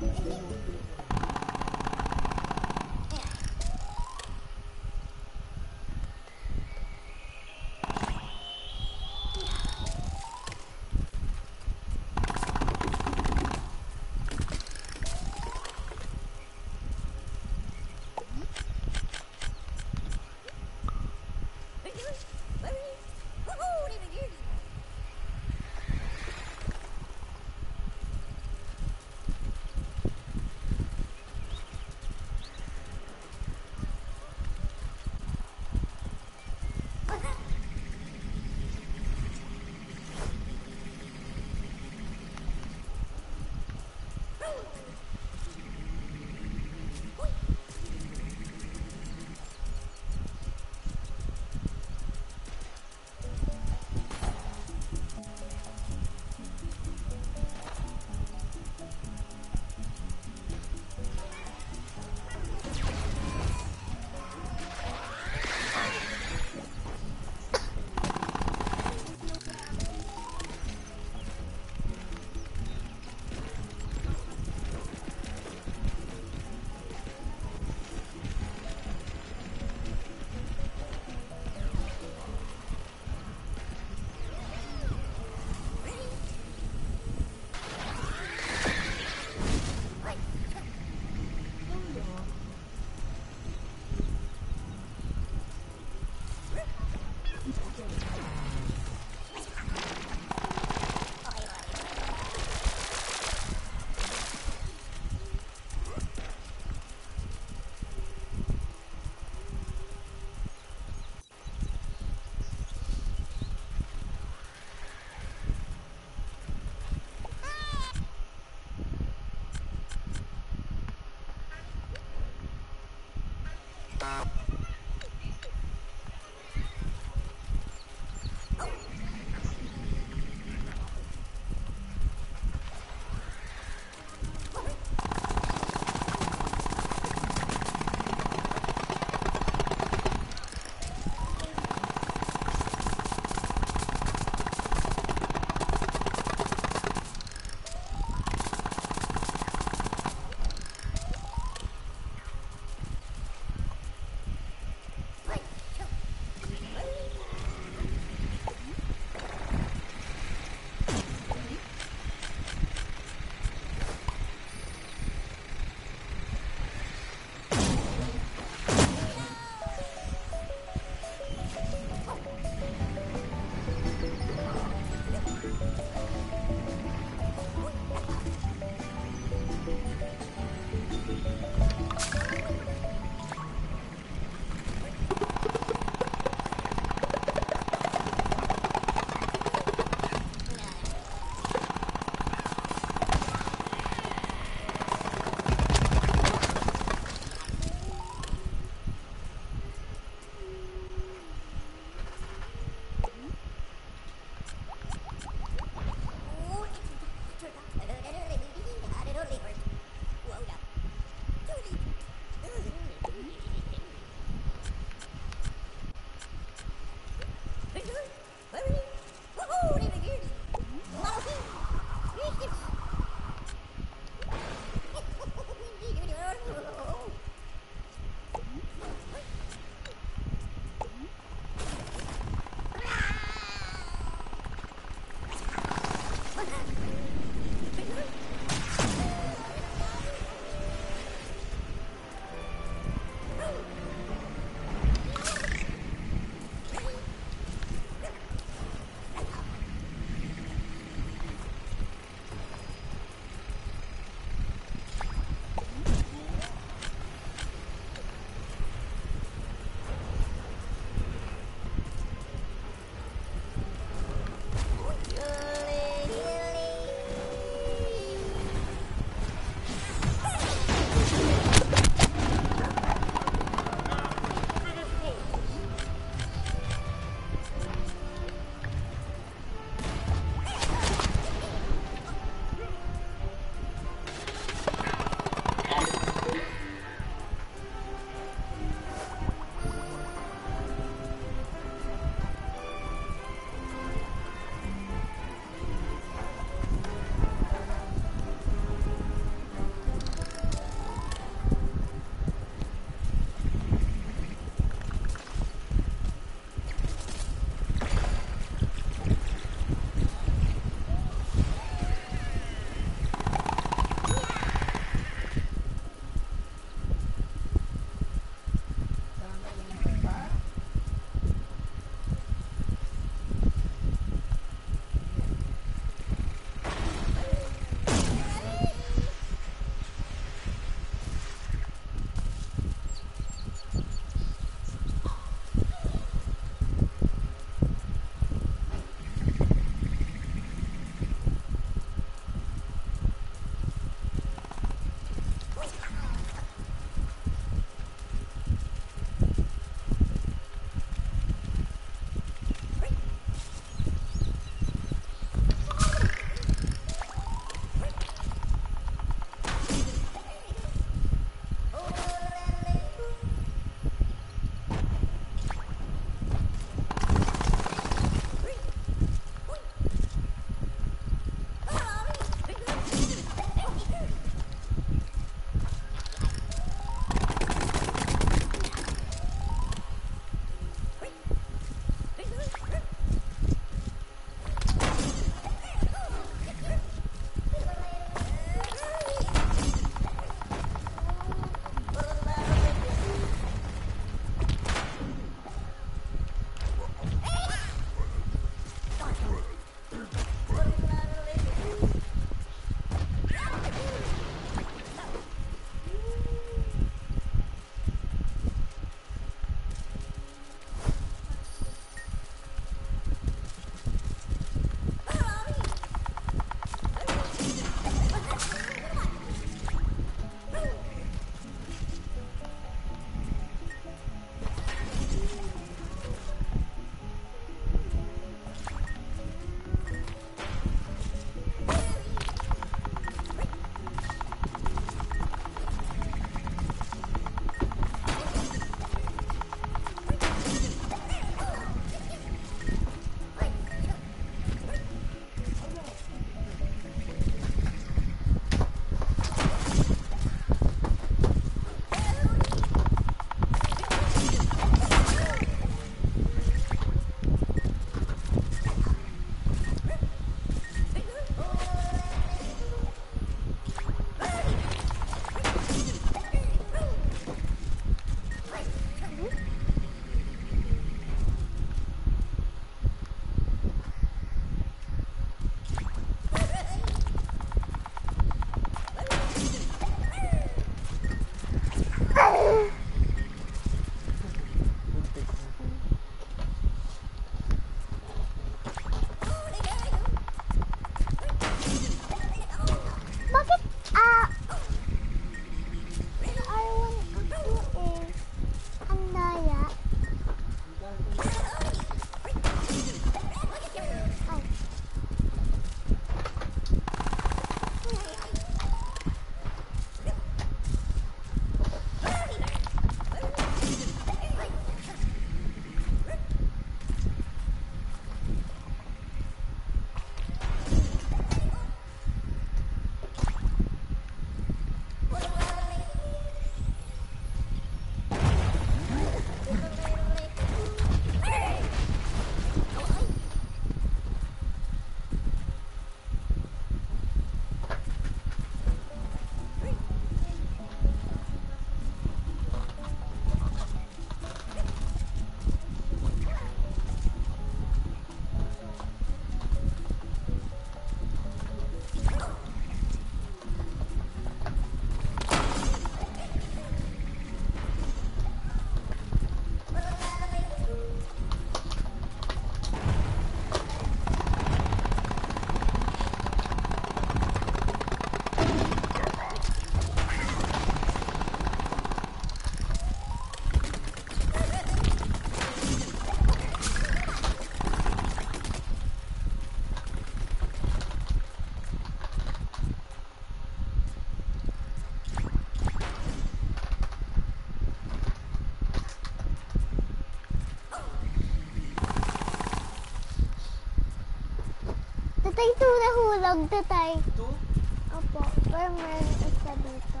Tatay, ito nahulog, tatay. Ito? Opo, pero meron isa dito.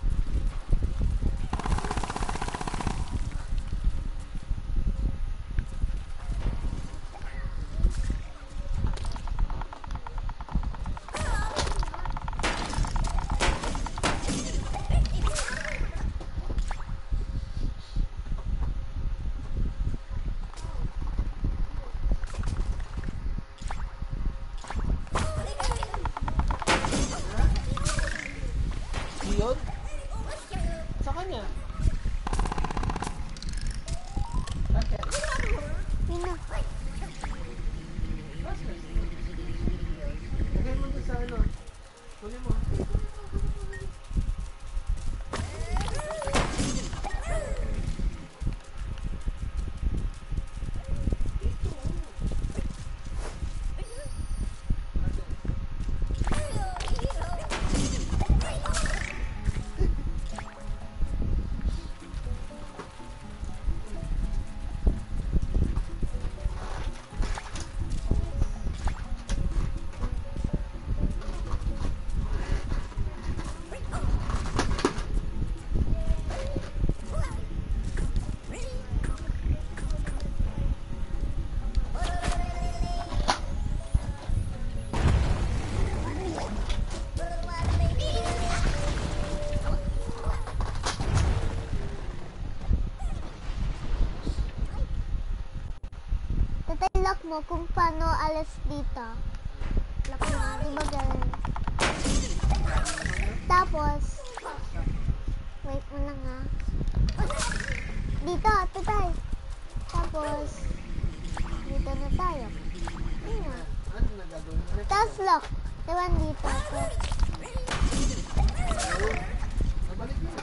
Yun? Sa kanya? Bakit? Sino? Lagay mo doon sa ano. Huli mo. Tatay, lock mo kung paano alas dito. Lock mo, di ba ganun? Tapos, wait mo lang ha. Dito, tatay. Tapos, dito na tayo. Ayun na. Ano na gagawin mo? Tapos lock. Diba dito? So, Nabalik mo.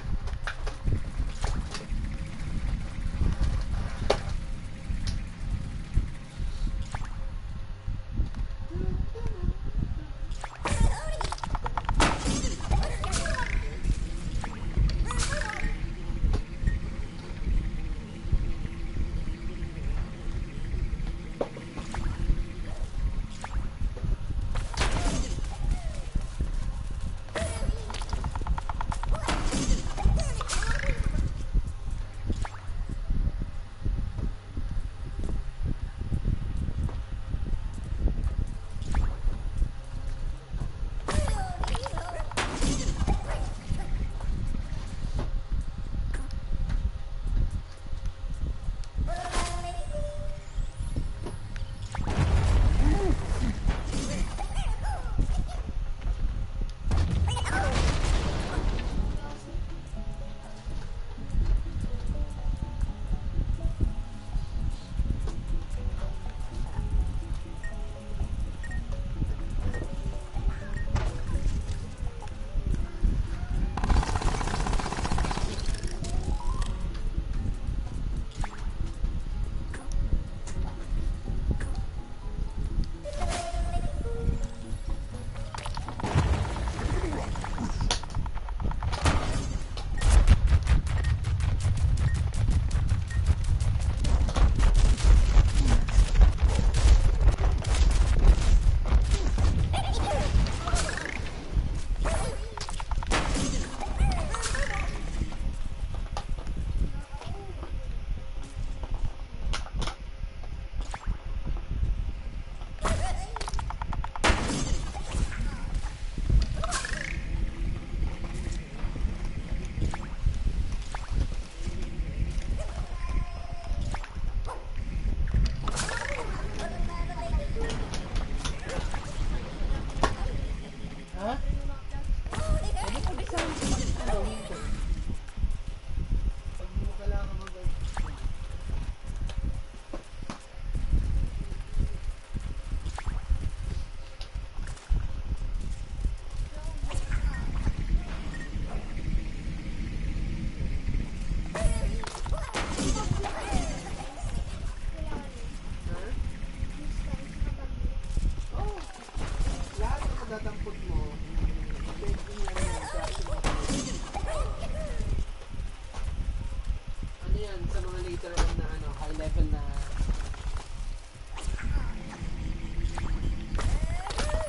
tatay,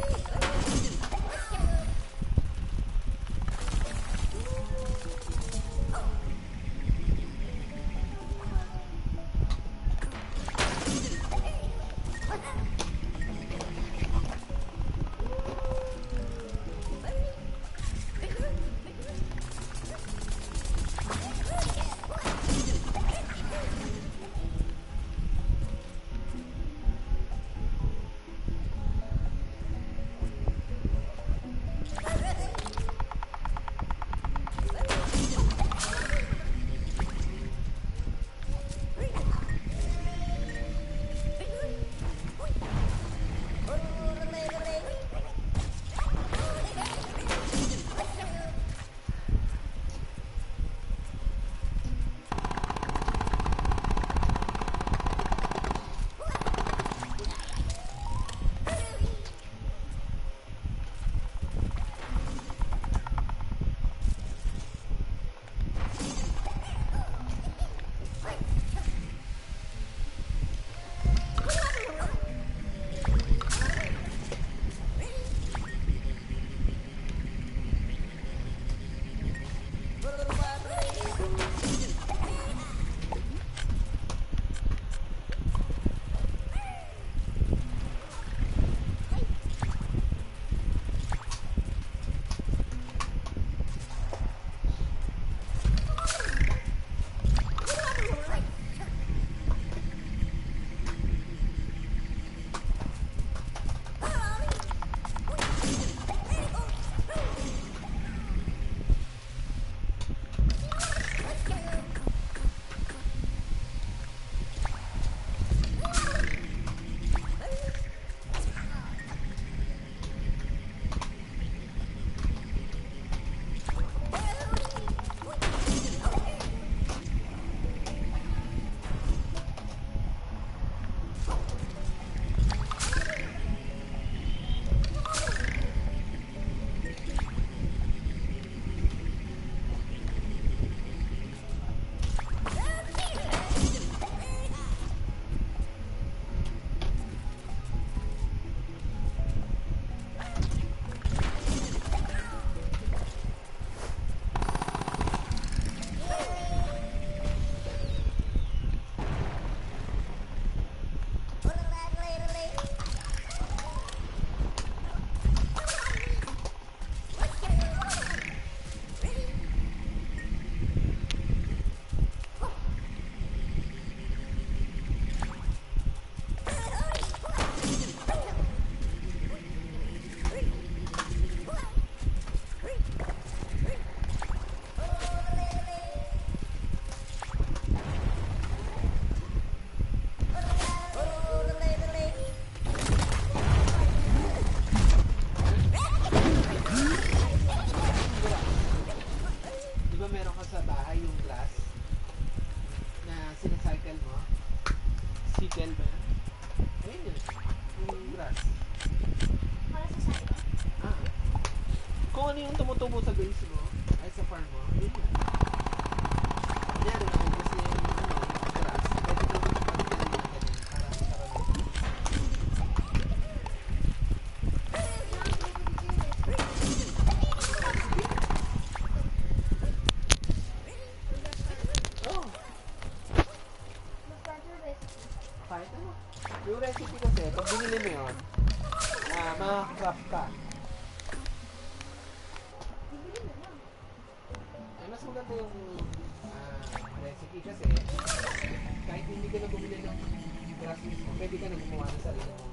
sinacycle mo? Cycle ba yan? Ayun yun. Yung grass. Para sa side. Ah. Kung ano yung tumutubo sa base mo, ay sa farm mo, yun yun. Kunyari, nakubos niya yung, ano, yung grass. Pwede mo yung pagkili yung ganyan para para oh, kahit ano. Yung recipe kasi, pag binili mo yun, ah, makaka-craft ka. Ay, mas maganda yung ah, recipe kasi kahit hindi ka na bumili ng grass mismo, pwede ka na gumawa ng sarili mo.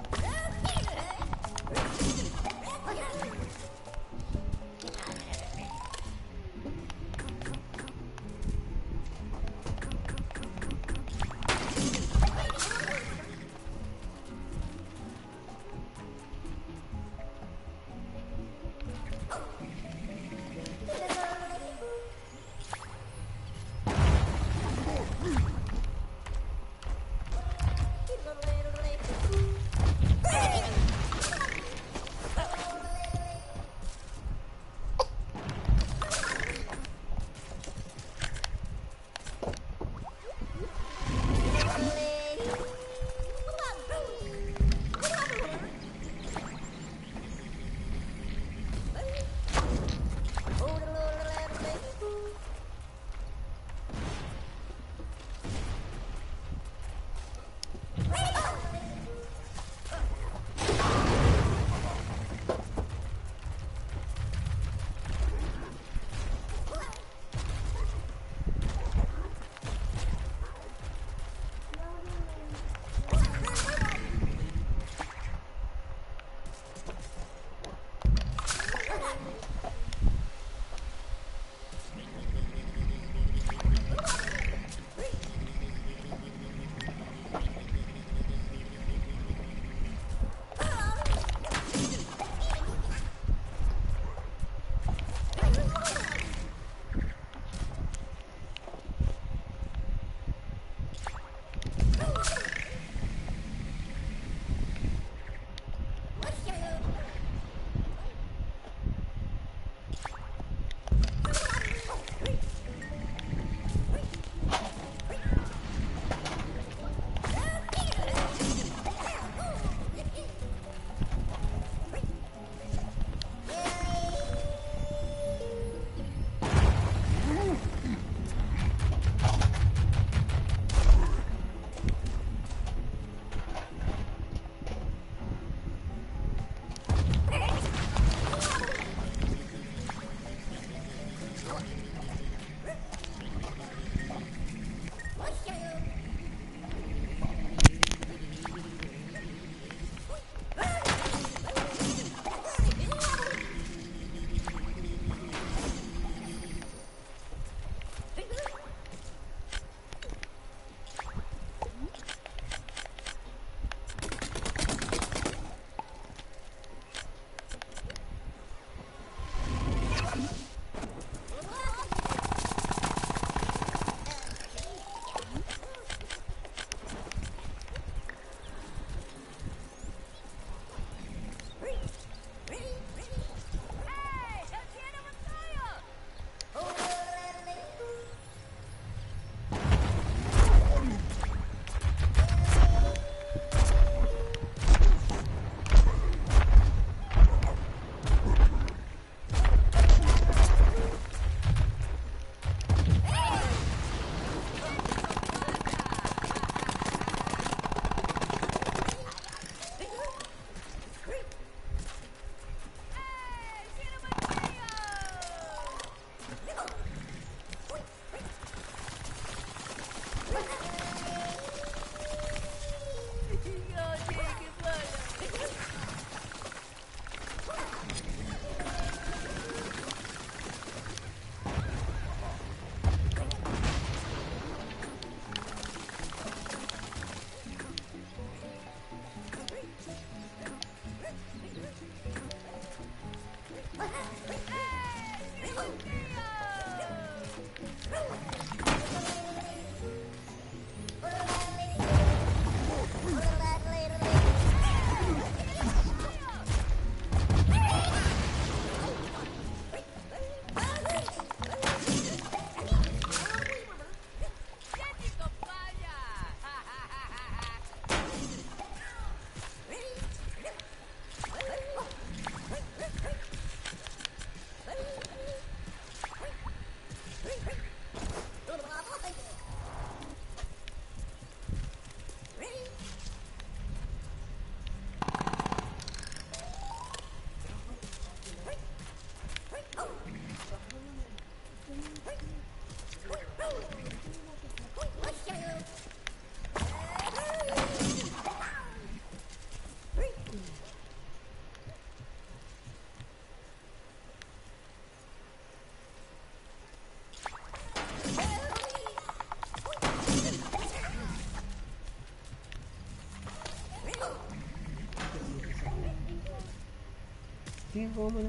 Sige, kuha mo na.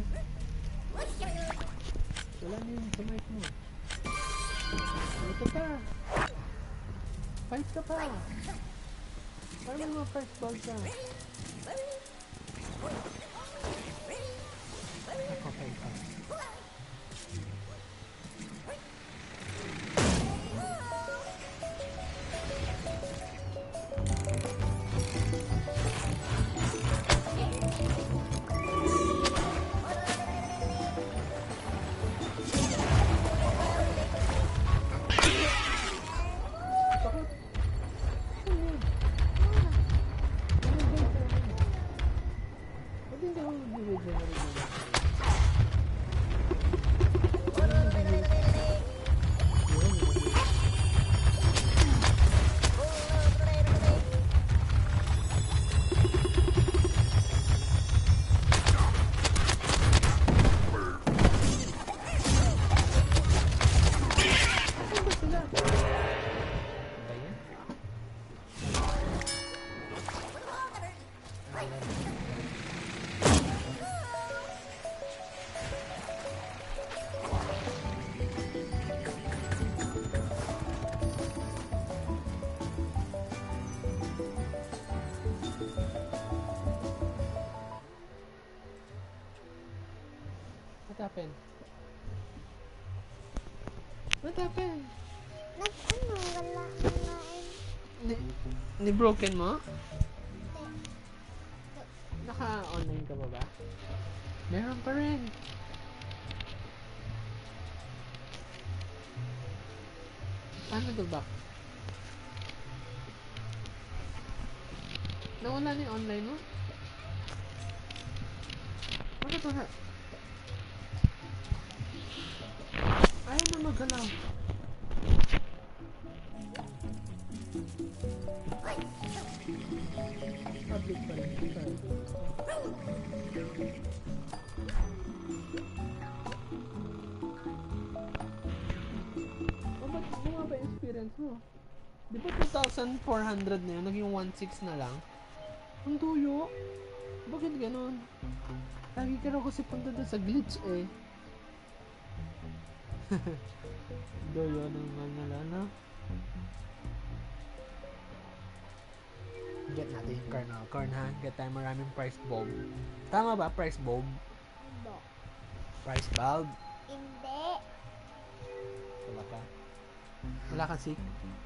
Wala na yung sa mic mo. Ito pa. Fight ka pa. Paano mo first ball ka? Ako, fight ka. What happened? What happened? Nag ano, wala kumain. Ni, ni broken mo? Naka-online ka ba ba? Meron pa rin. Paano to back? Nawala na yung online mo? Bakit wala? Ayaw na magalaw. Public pa rin. Oh, ba't bumaba yung experience mo? Di ba two thousand four hundred na yun? Naging one point six na lang? Ang tuyo. Bakit ganun? Lagi ka raw kasi punta doon sa glitch eh. Doyo naman nala na. Get natin yung corn, oh. Corn ha. Get tayo maraming price bulb. Tama ba? Price bulb? Hindi. Price bulb? Hindi. Wala ka. Wala ka sick?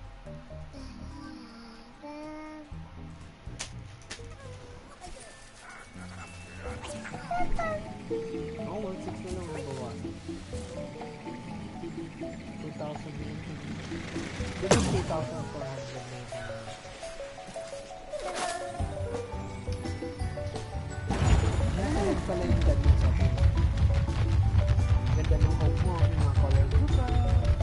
Oo, one point six na lang ang bawas. two thousand din. Dito two thousand four hundred na yun. Nakalag pala yung gadget sa akin. Ganda ng home mo, yung mga color group pa.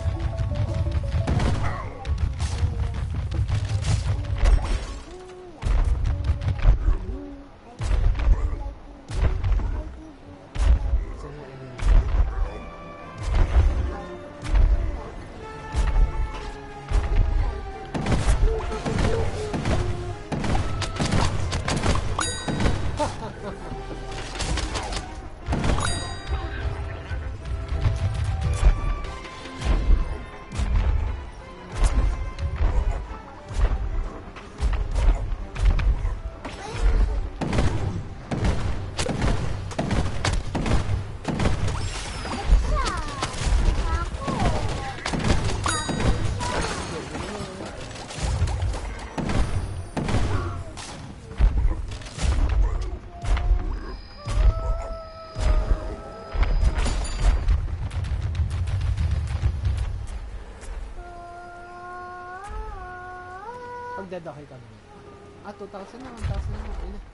Pag-dead okay ka naman. Ah, two thousand na, one thousand na. Ayun na.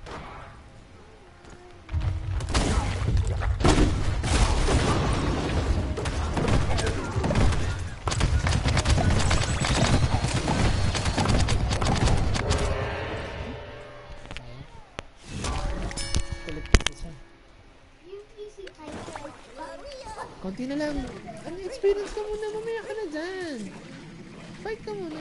Kulit kasi siya. Konti na lang. Ano, experience ka muna. Mamaya ka na dyan. Fight ka muna.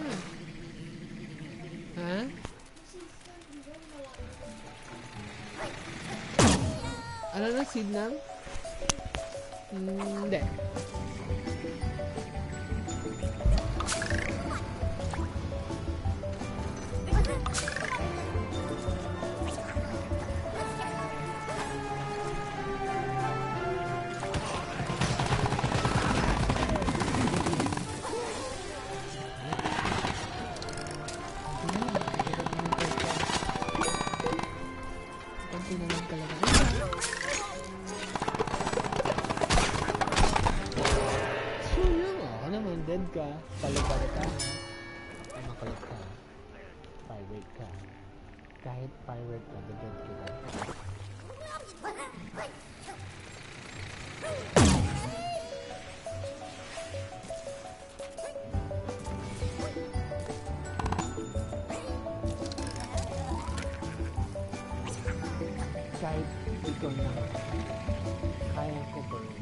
Ha? Ano na, seed ng? Hindi. Dead ka, pala-pala ka, ay makulit ka, pirate ka, kahit pirate ka, dead ka ba? Kahit ikaw na, kaya ko ba yun?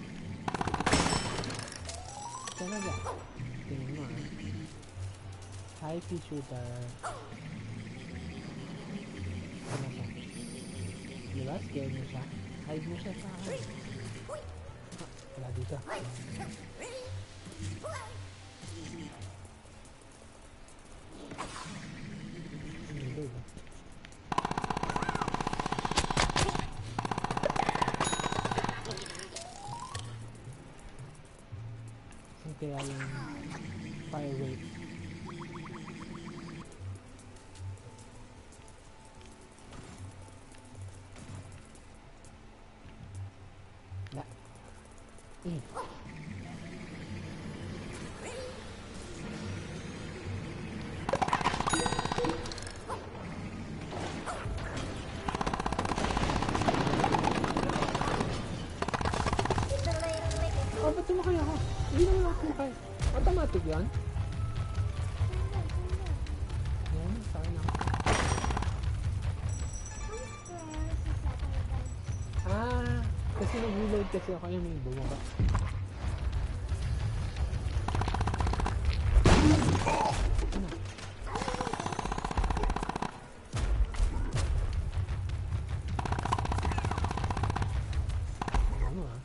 Talaga, tingin mo ah. Hi, pea shooter. Ano siya? Diba? Scared mo siya? Hide mo siya sa akin. Ha, wala dito. Hindi ba? Kaya yung pirate. Na. Eh. Oh, ba't tumakay ako? Hindi naman ako tumakay. Automatic yan? Yan, sa akin ako. Ah, kasi nag-reload kasi ako yung may bumaba. Ano? Ano ah?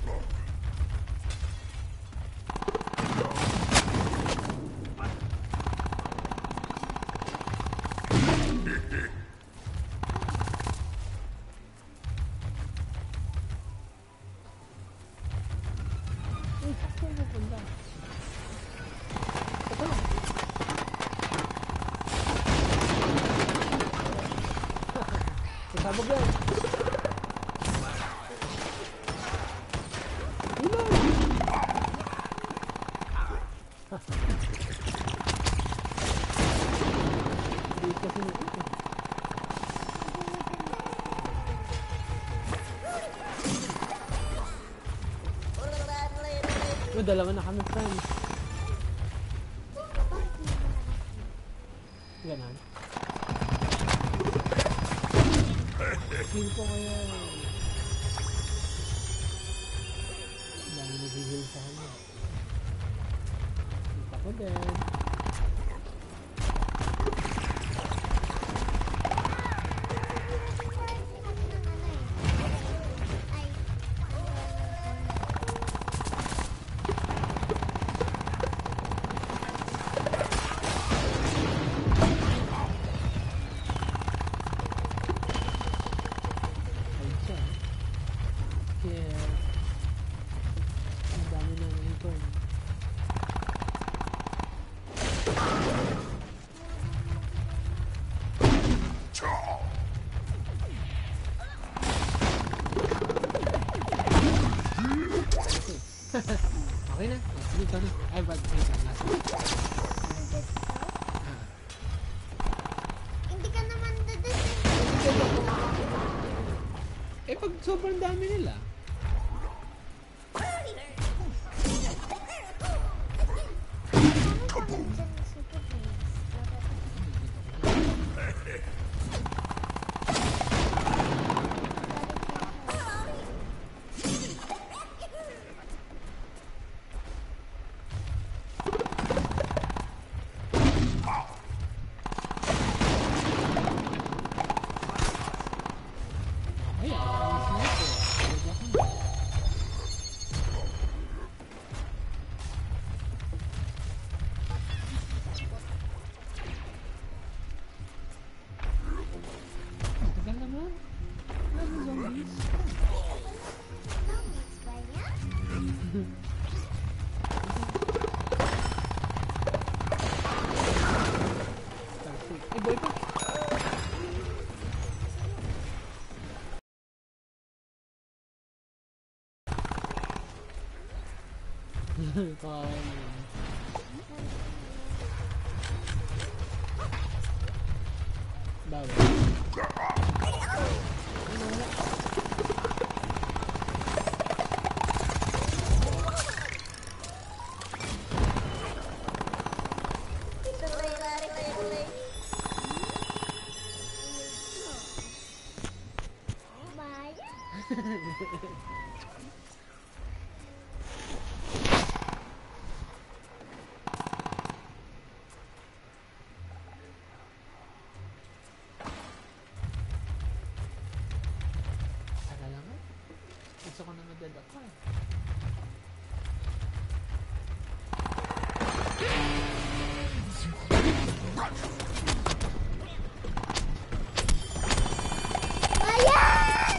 Sabog yan. Ilaw! Hindi kasi na ito. Oh, dalawa na kami, friends. Ganon. Heal ko kaya. Dami nag-heal sa kanya. Kita ko din. Okay na. Dito na. Ay, ba't dito na? Hindi ka naman dadaan. Eh, pag sobrang dami nila. Okay, Boy pa. Kain. Bawal. Saka lang eh. Gusto ko na madad ako eh. Ayan!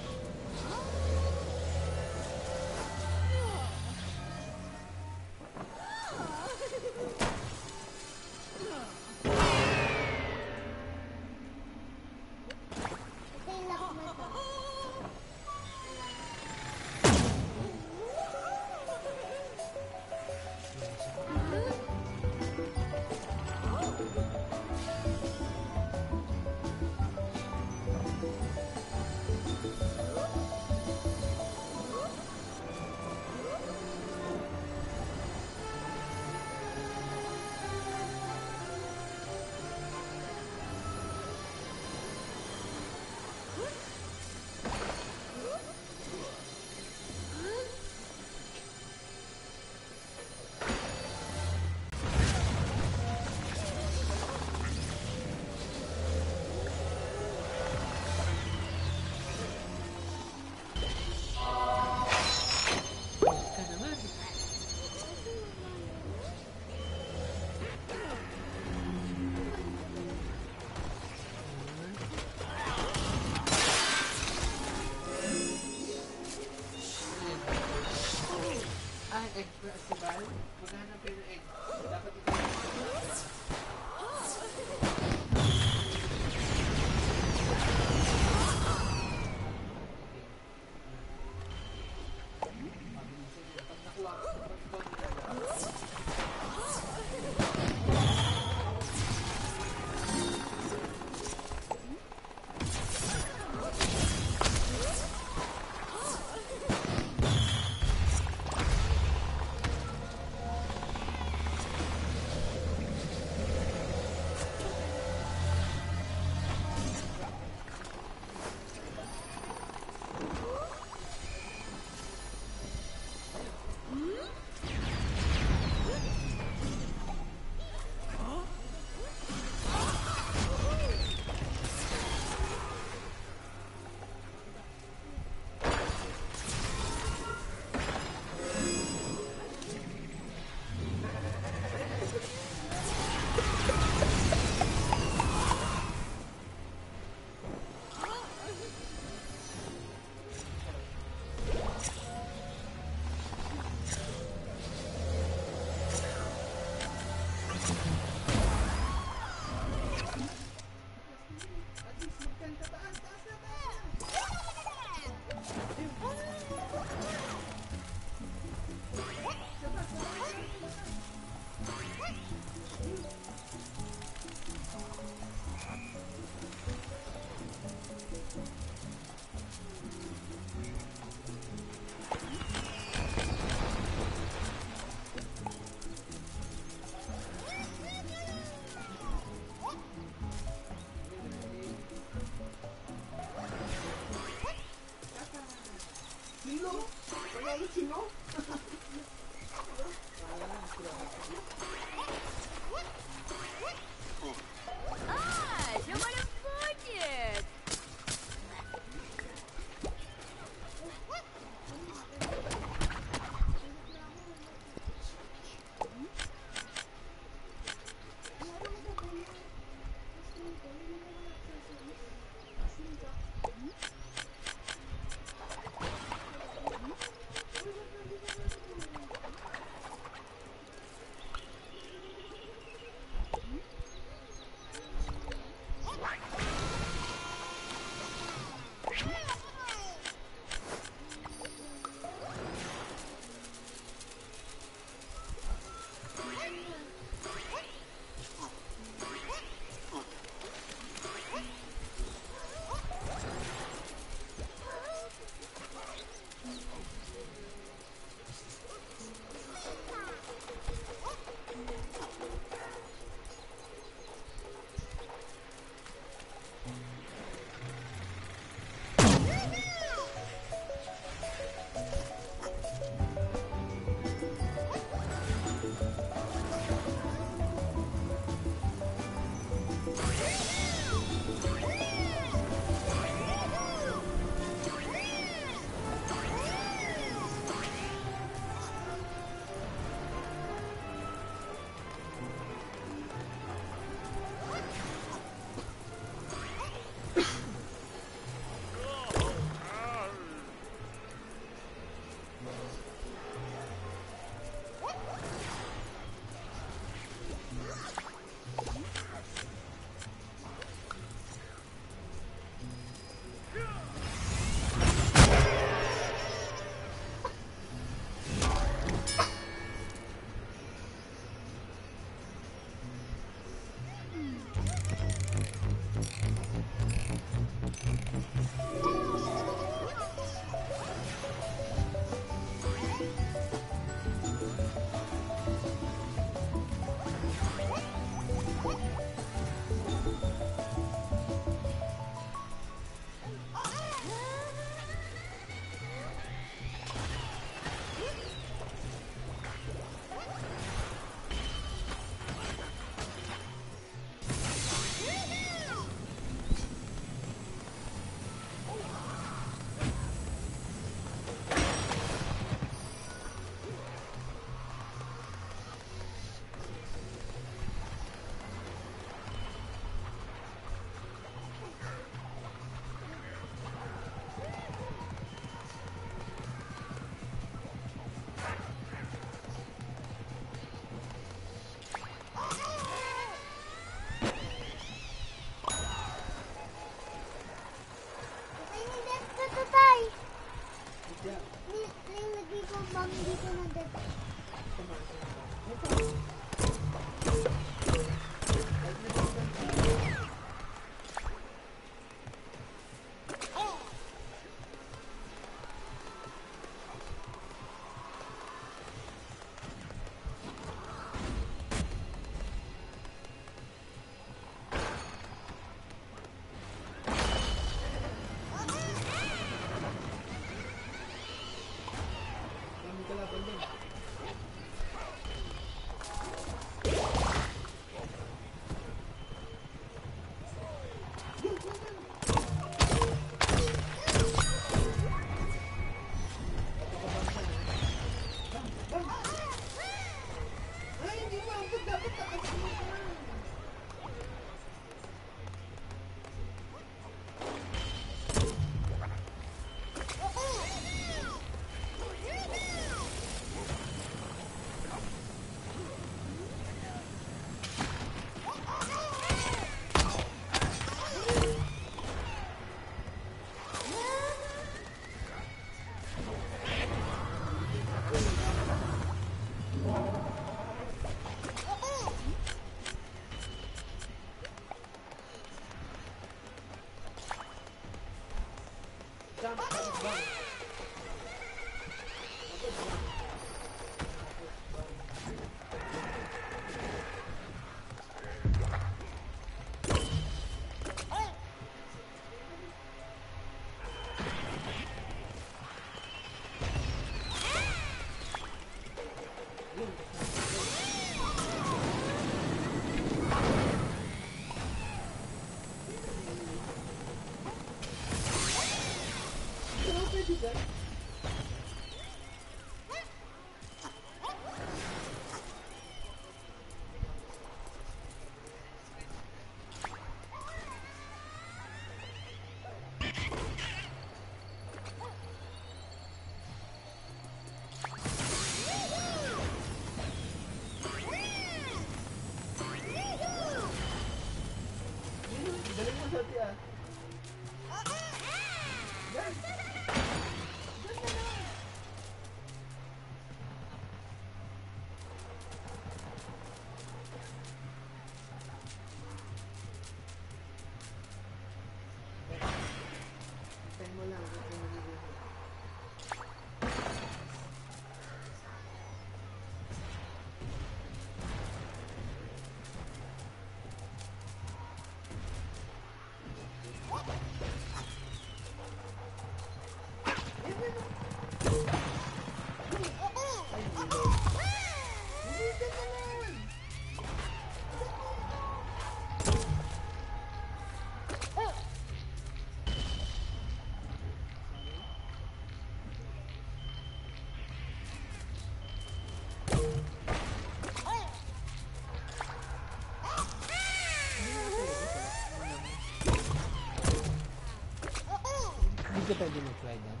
Hindi ka pwede mag-fly down.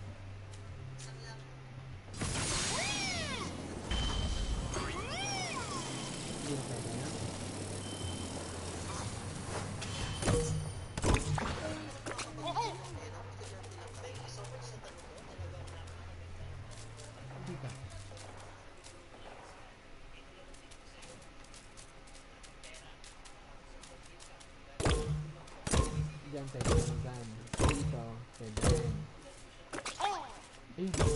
Hindi na pwede na. Hindi ka. Diyan pwede mag-gun. Dito, pwede rin. Ayun.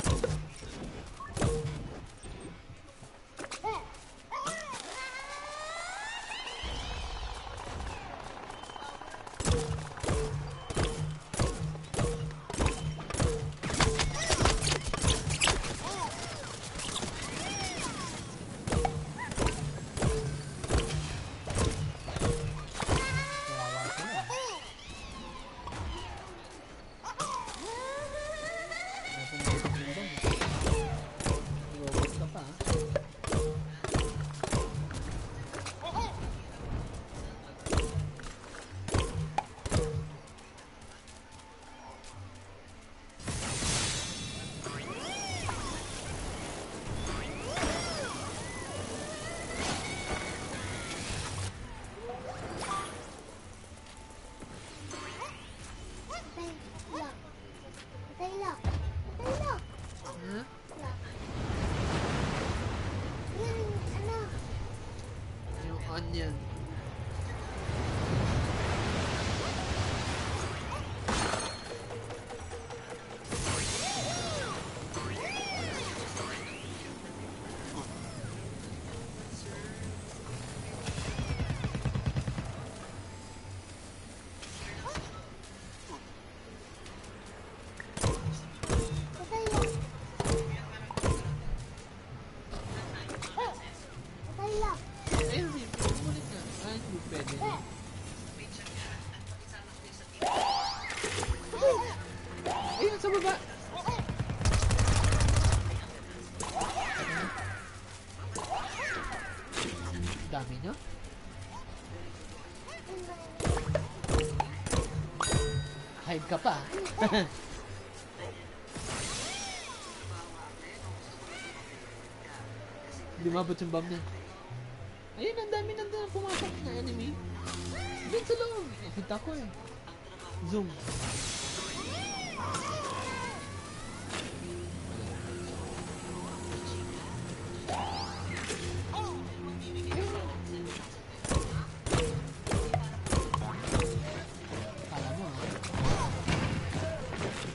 Onion. Ayun, sa baba. Dami nyo? Hide ka pa. Hindi mabot yung bomb niya. Ayun, ang dami nandun pumasok na enemy. Diyan sa loob. Nakita ko eh. Zoom. Kala mo ah.